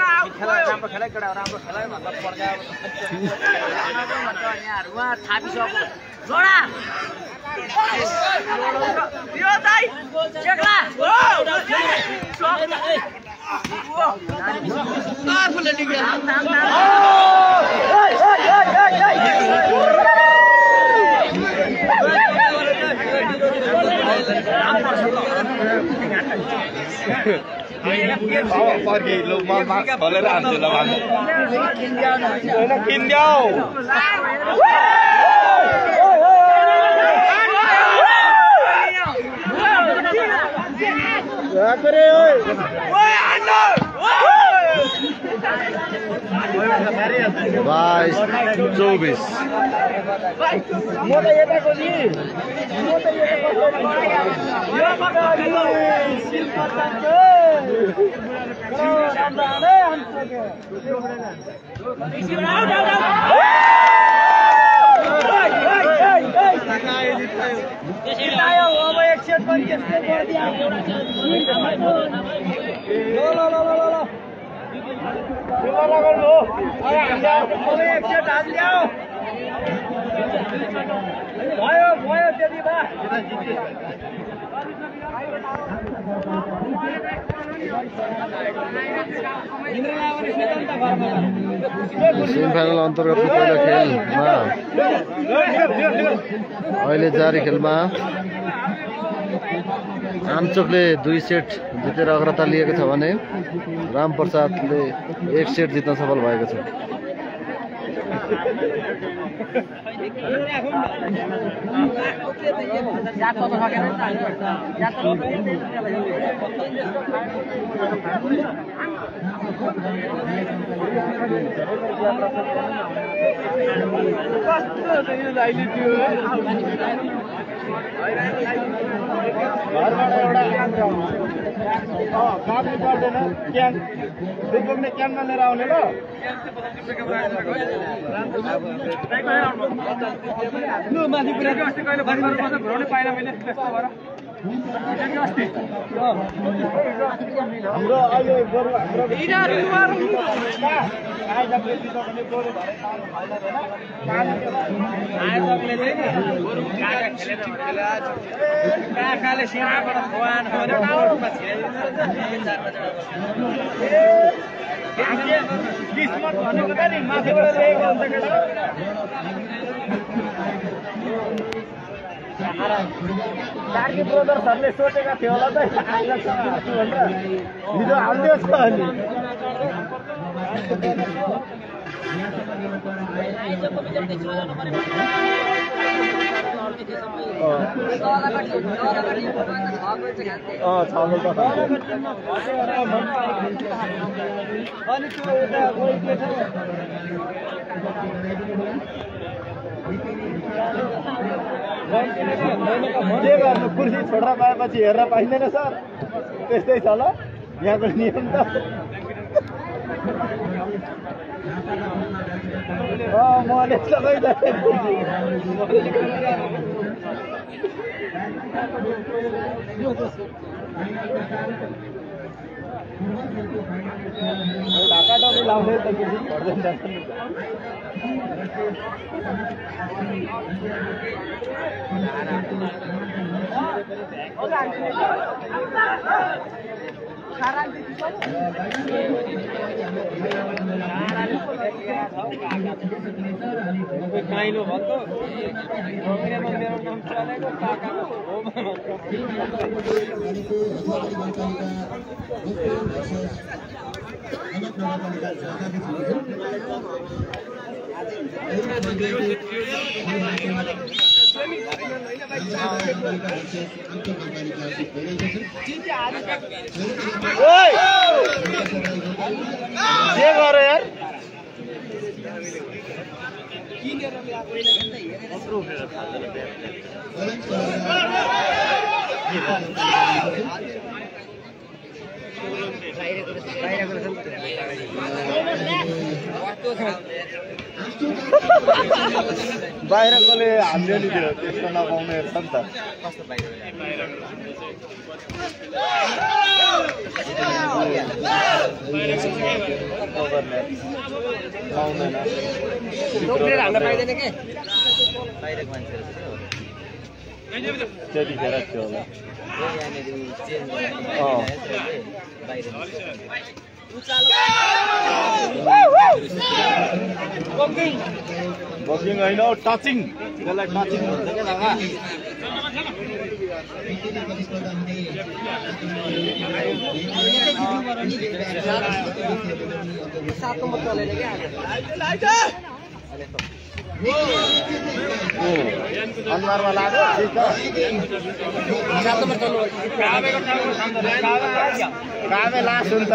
सेमिफाइनल अन्तर्गतको पहिलो खेलमा अहिले जारी खेलमा आमचोकले 2 सेट जितेर अग्रता लिएको छ भने रामप्रसादले 1 सेट जित्न सफल भएको छ क्यानमा लिएर आउने ल माथि पुरा अस्ति कहिले घुराउनै पाएन मैले त्यस्तो भएर हाम्रो अहिले काकाले सिराबाट किस्मत भनेको त नि माथिबाट ल्याएको हुन्छ केटा कार्की ब्रदर्सहरूले सोचेका थियो होला त आइलासँग हाँस्छु भनेर हिजो हाल्दियो छ अनि के गर्नु कुर्सी छोडेर पाएपछि हेरेर पाइँदैन सर त्यस्तै छ ल यहाँको नियम त मैले सबै ढाका डबी लाउँदै त कुर्सी छोड्दैन काइलो भन्थ्यो मेरो नाम चलेको काकाको के गरे यार बाहिरकोले हामीले नि त्यो त्यस्तो नपाउने रहेछ नि त त्यतिखेर थियो होला बकिङ होइन टचिङ त्यसलाई टचिङ भन्छ क्या दादा अनुहारमा लाग्यो कामे लास हुन्छ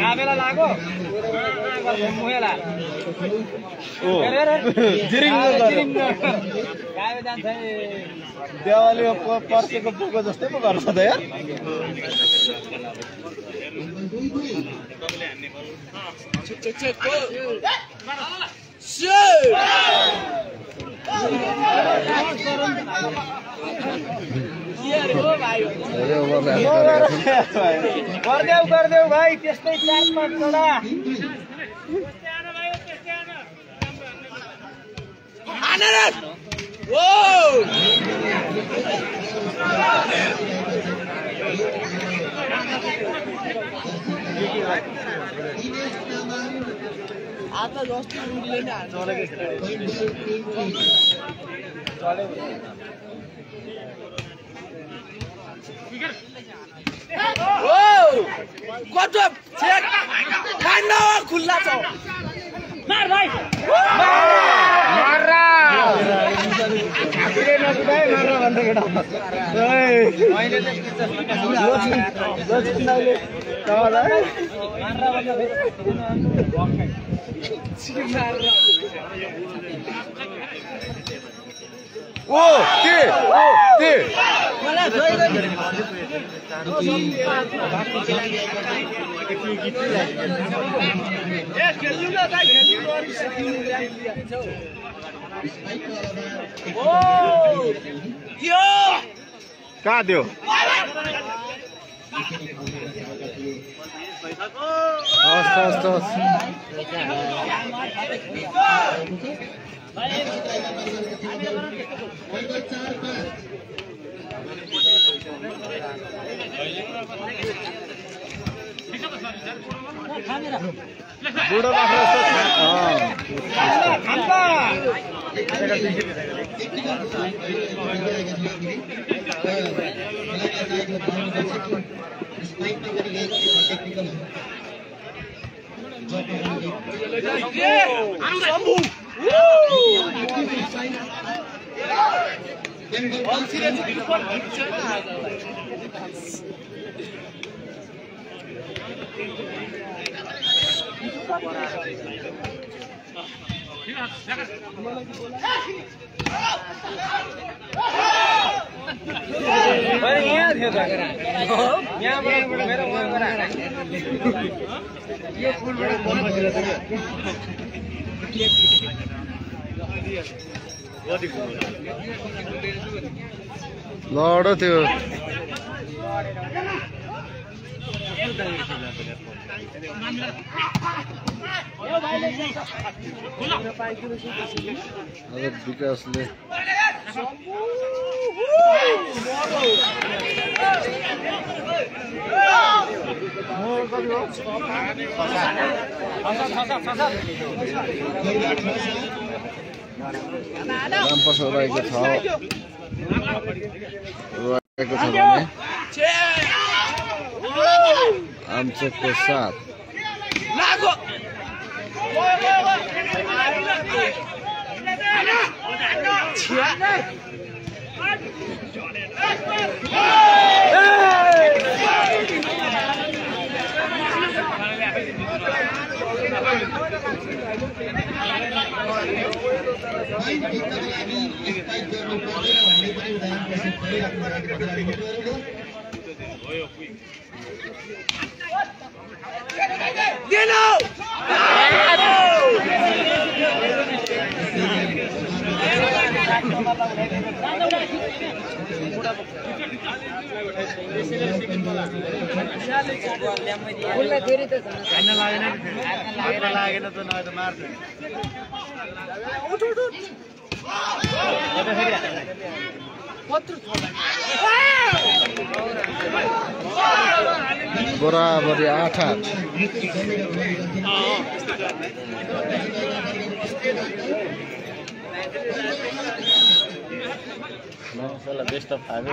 देवाली पर्सेको पुगो जस्तै पो गर्छ त यार गरिदेऊ भाइ त्यस्तै 4-5 वटा आता जस्तो उडले नि खुल्ला छ मार भाइ कहाँ दियो बुढो बाख्रा लड थियो विकासले रामप्रसाद रहेको छ भने आमचोकको साथ बराबरी 8-8 बेस्ट अफ 5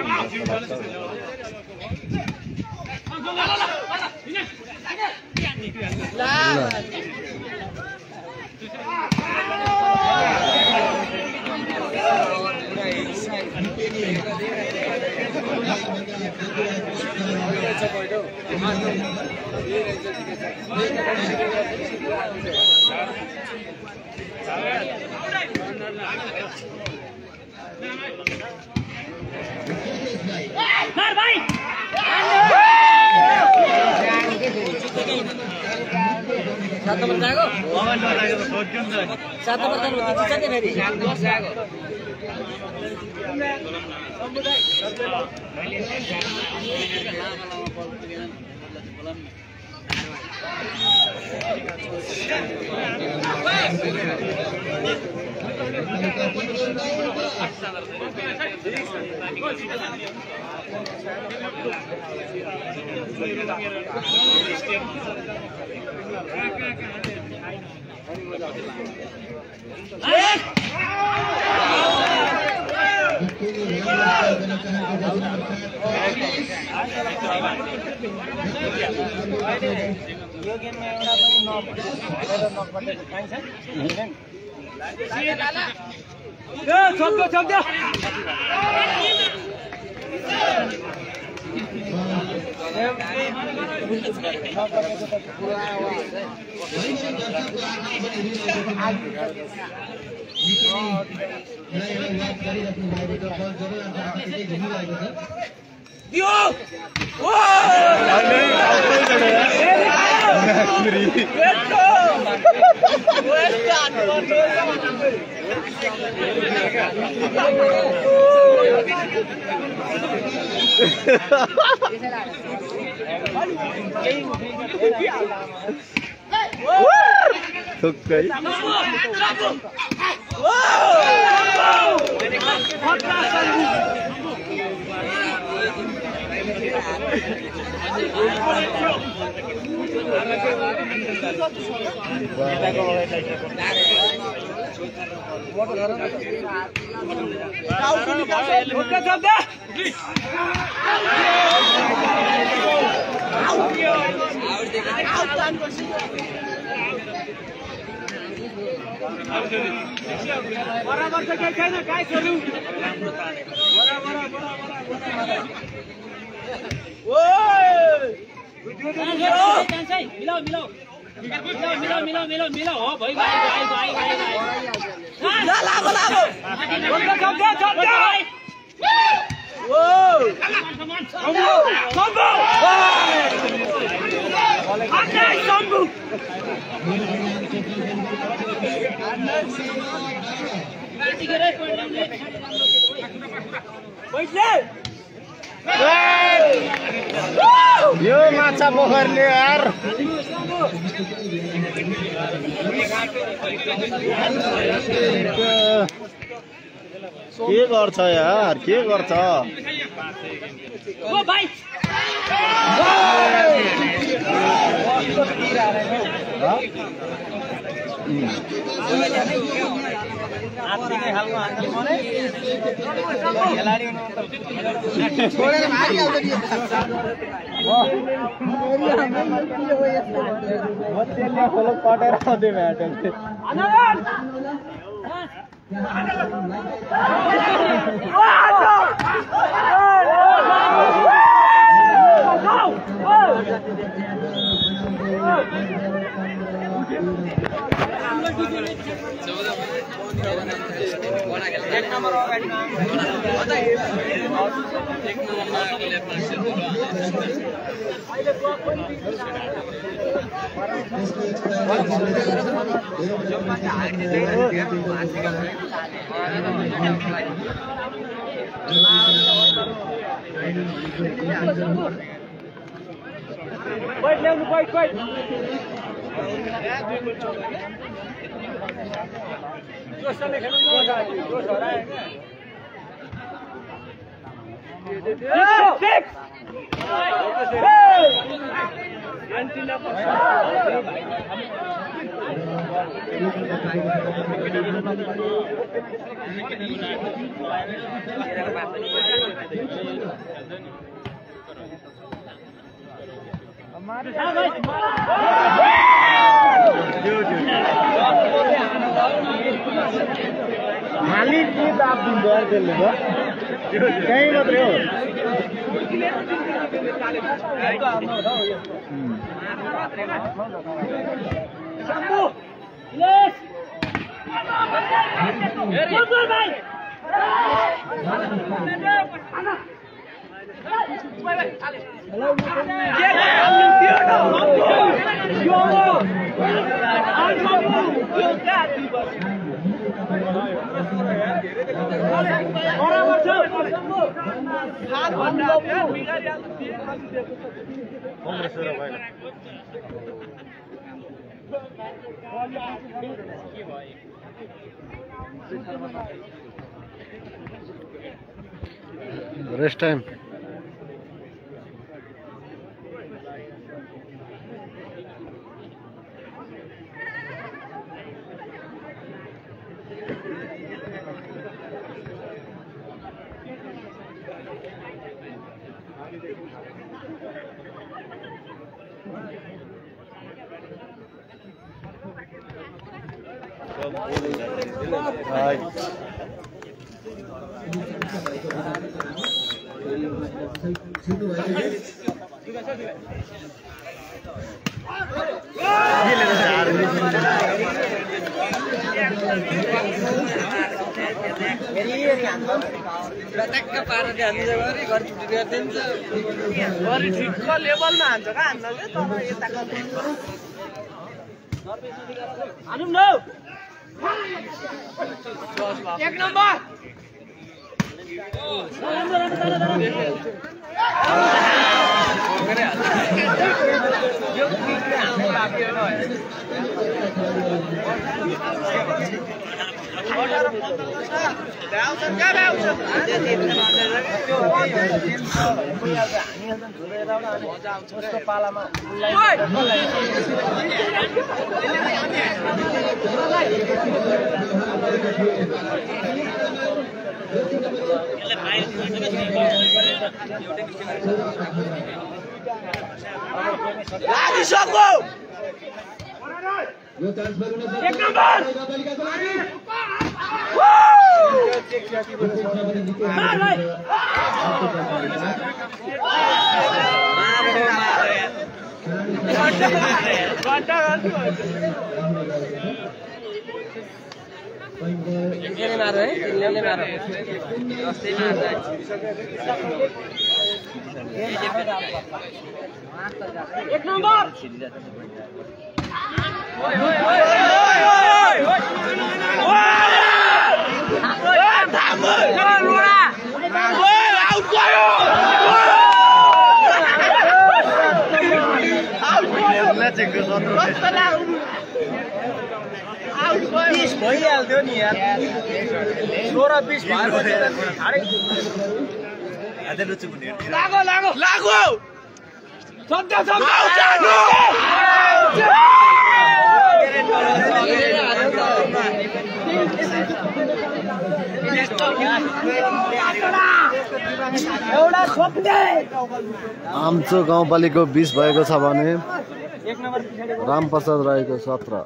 यो गेममा एउटा पनि नपटे पाइन्छ ए छोड्दो बराबर छ के छैन गाइस हरु मिलाऊ हो भाइ यो माछा पोखरले यार के गर्छ यार के गर्छ ओ भाइ आत्तिकै खालको हान्नु पर्ने खेलाडी छोडेर भागिहाल्छ नि त्यसले खोलो पटेर आउँदै भ्याटेल एक नम्बर अगाडिमा बैठ ल्याउनु बैठ जोसले खेल्नु जोस हराए खाली के दाब दिन्छ यार त्यसले त कहीँ मात्रै हो रेस्ट टाइम लेभलमा हान्छ का हान्नले तर यता हानौँ न एक नम्बर यो ट्रान्सफर हुन सक्छ एक नम्बर नगरपालिकाको लागि एक नम्बर भइहाल्थ्यो नि यार 16-20 लागो लागो लागो आमचो गाउँपालिका 20 भएको छ भने रामप्रसाद राईको 17।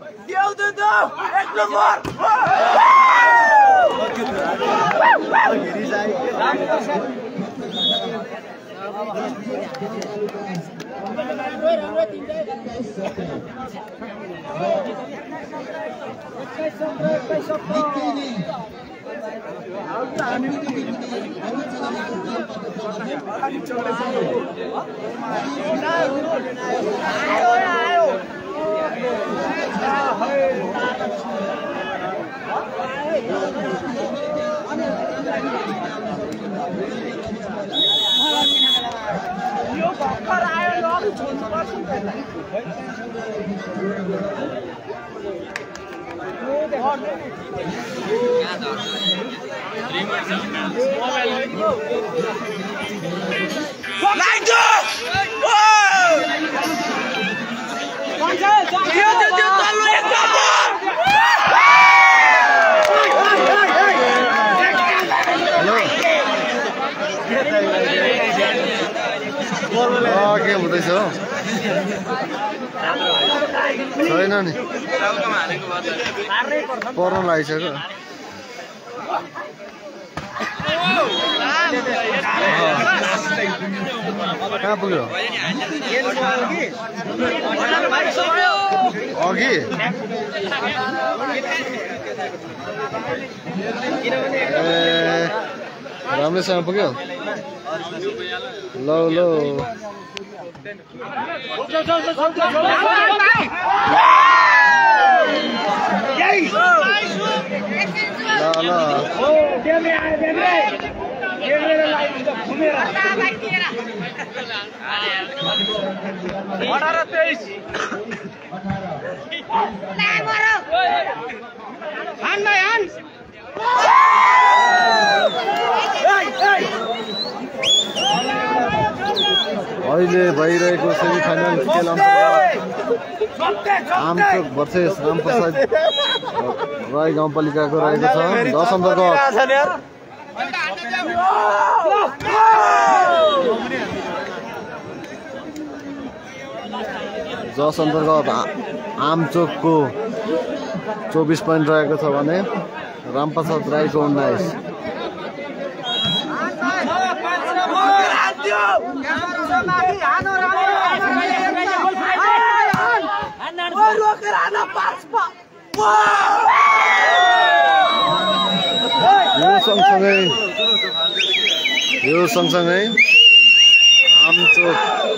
के हुँदैछ छैन नि पर्न लागिसक्यो कहाँ पुग्यो अघि राम्रैसँग पुग्यो लौ लौ अहिले भइरहेको सेमिफाइनल खेल आमचोक भर्सेस रामप्रसाद राई गाउँपालिकाको रहेको छ 10 अन्तर्गत 10 अन्तर्गत आमचोकको 24 पोइन्ट रहेको छ भने रामप्रसाद राईको 19। यो सँगसँगै आमचोक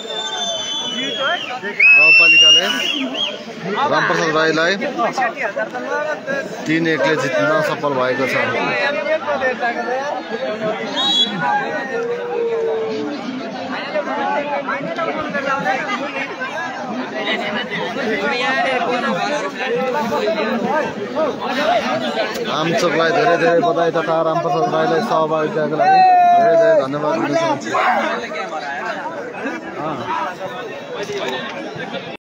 गाउँपालिकाले रामप्रसाद राईलाई 3-1 ले जित्न सफल भएको छ। आमचोकलाई धेरै धेरै बधाई तथा रामप्रसाद राईलाई सहभागिताको लागि धेरै धेरै धन्यवाद दिन चाहन्छु।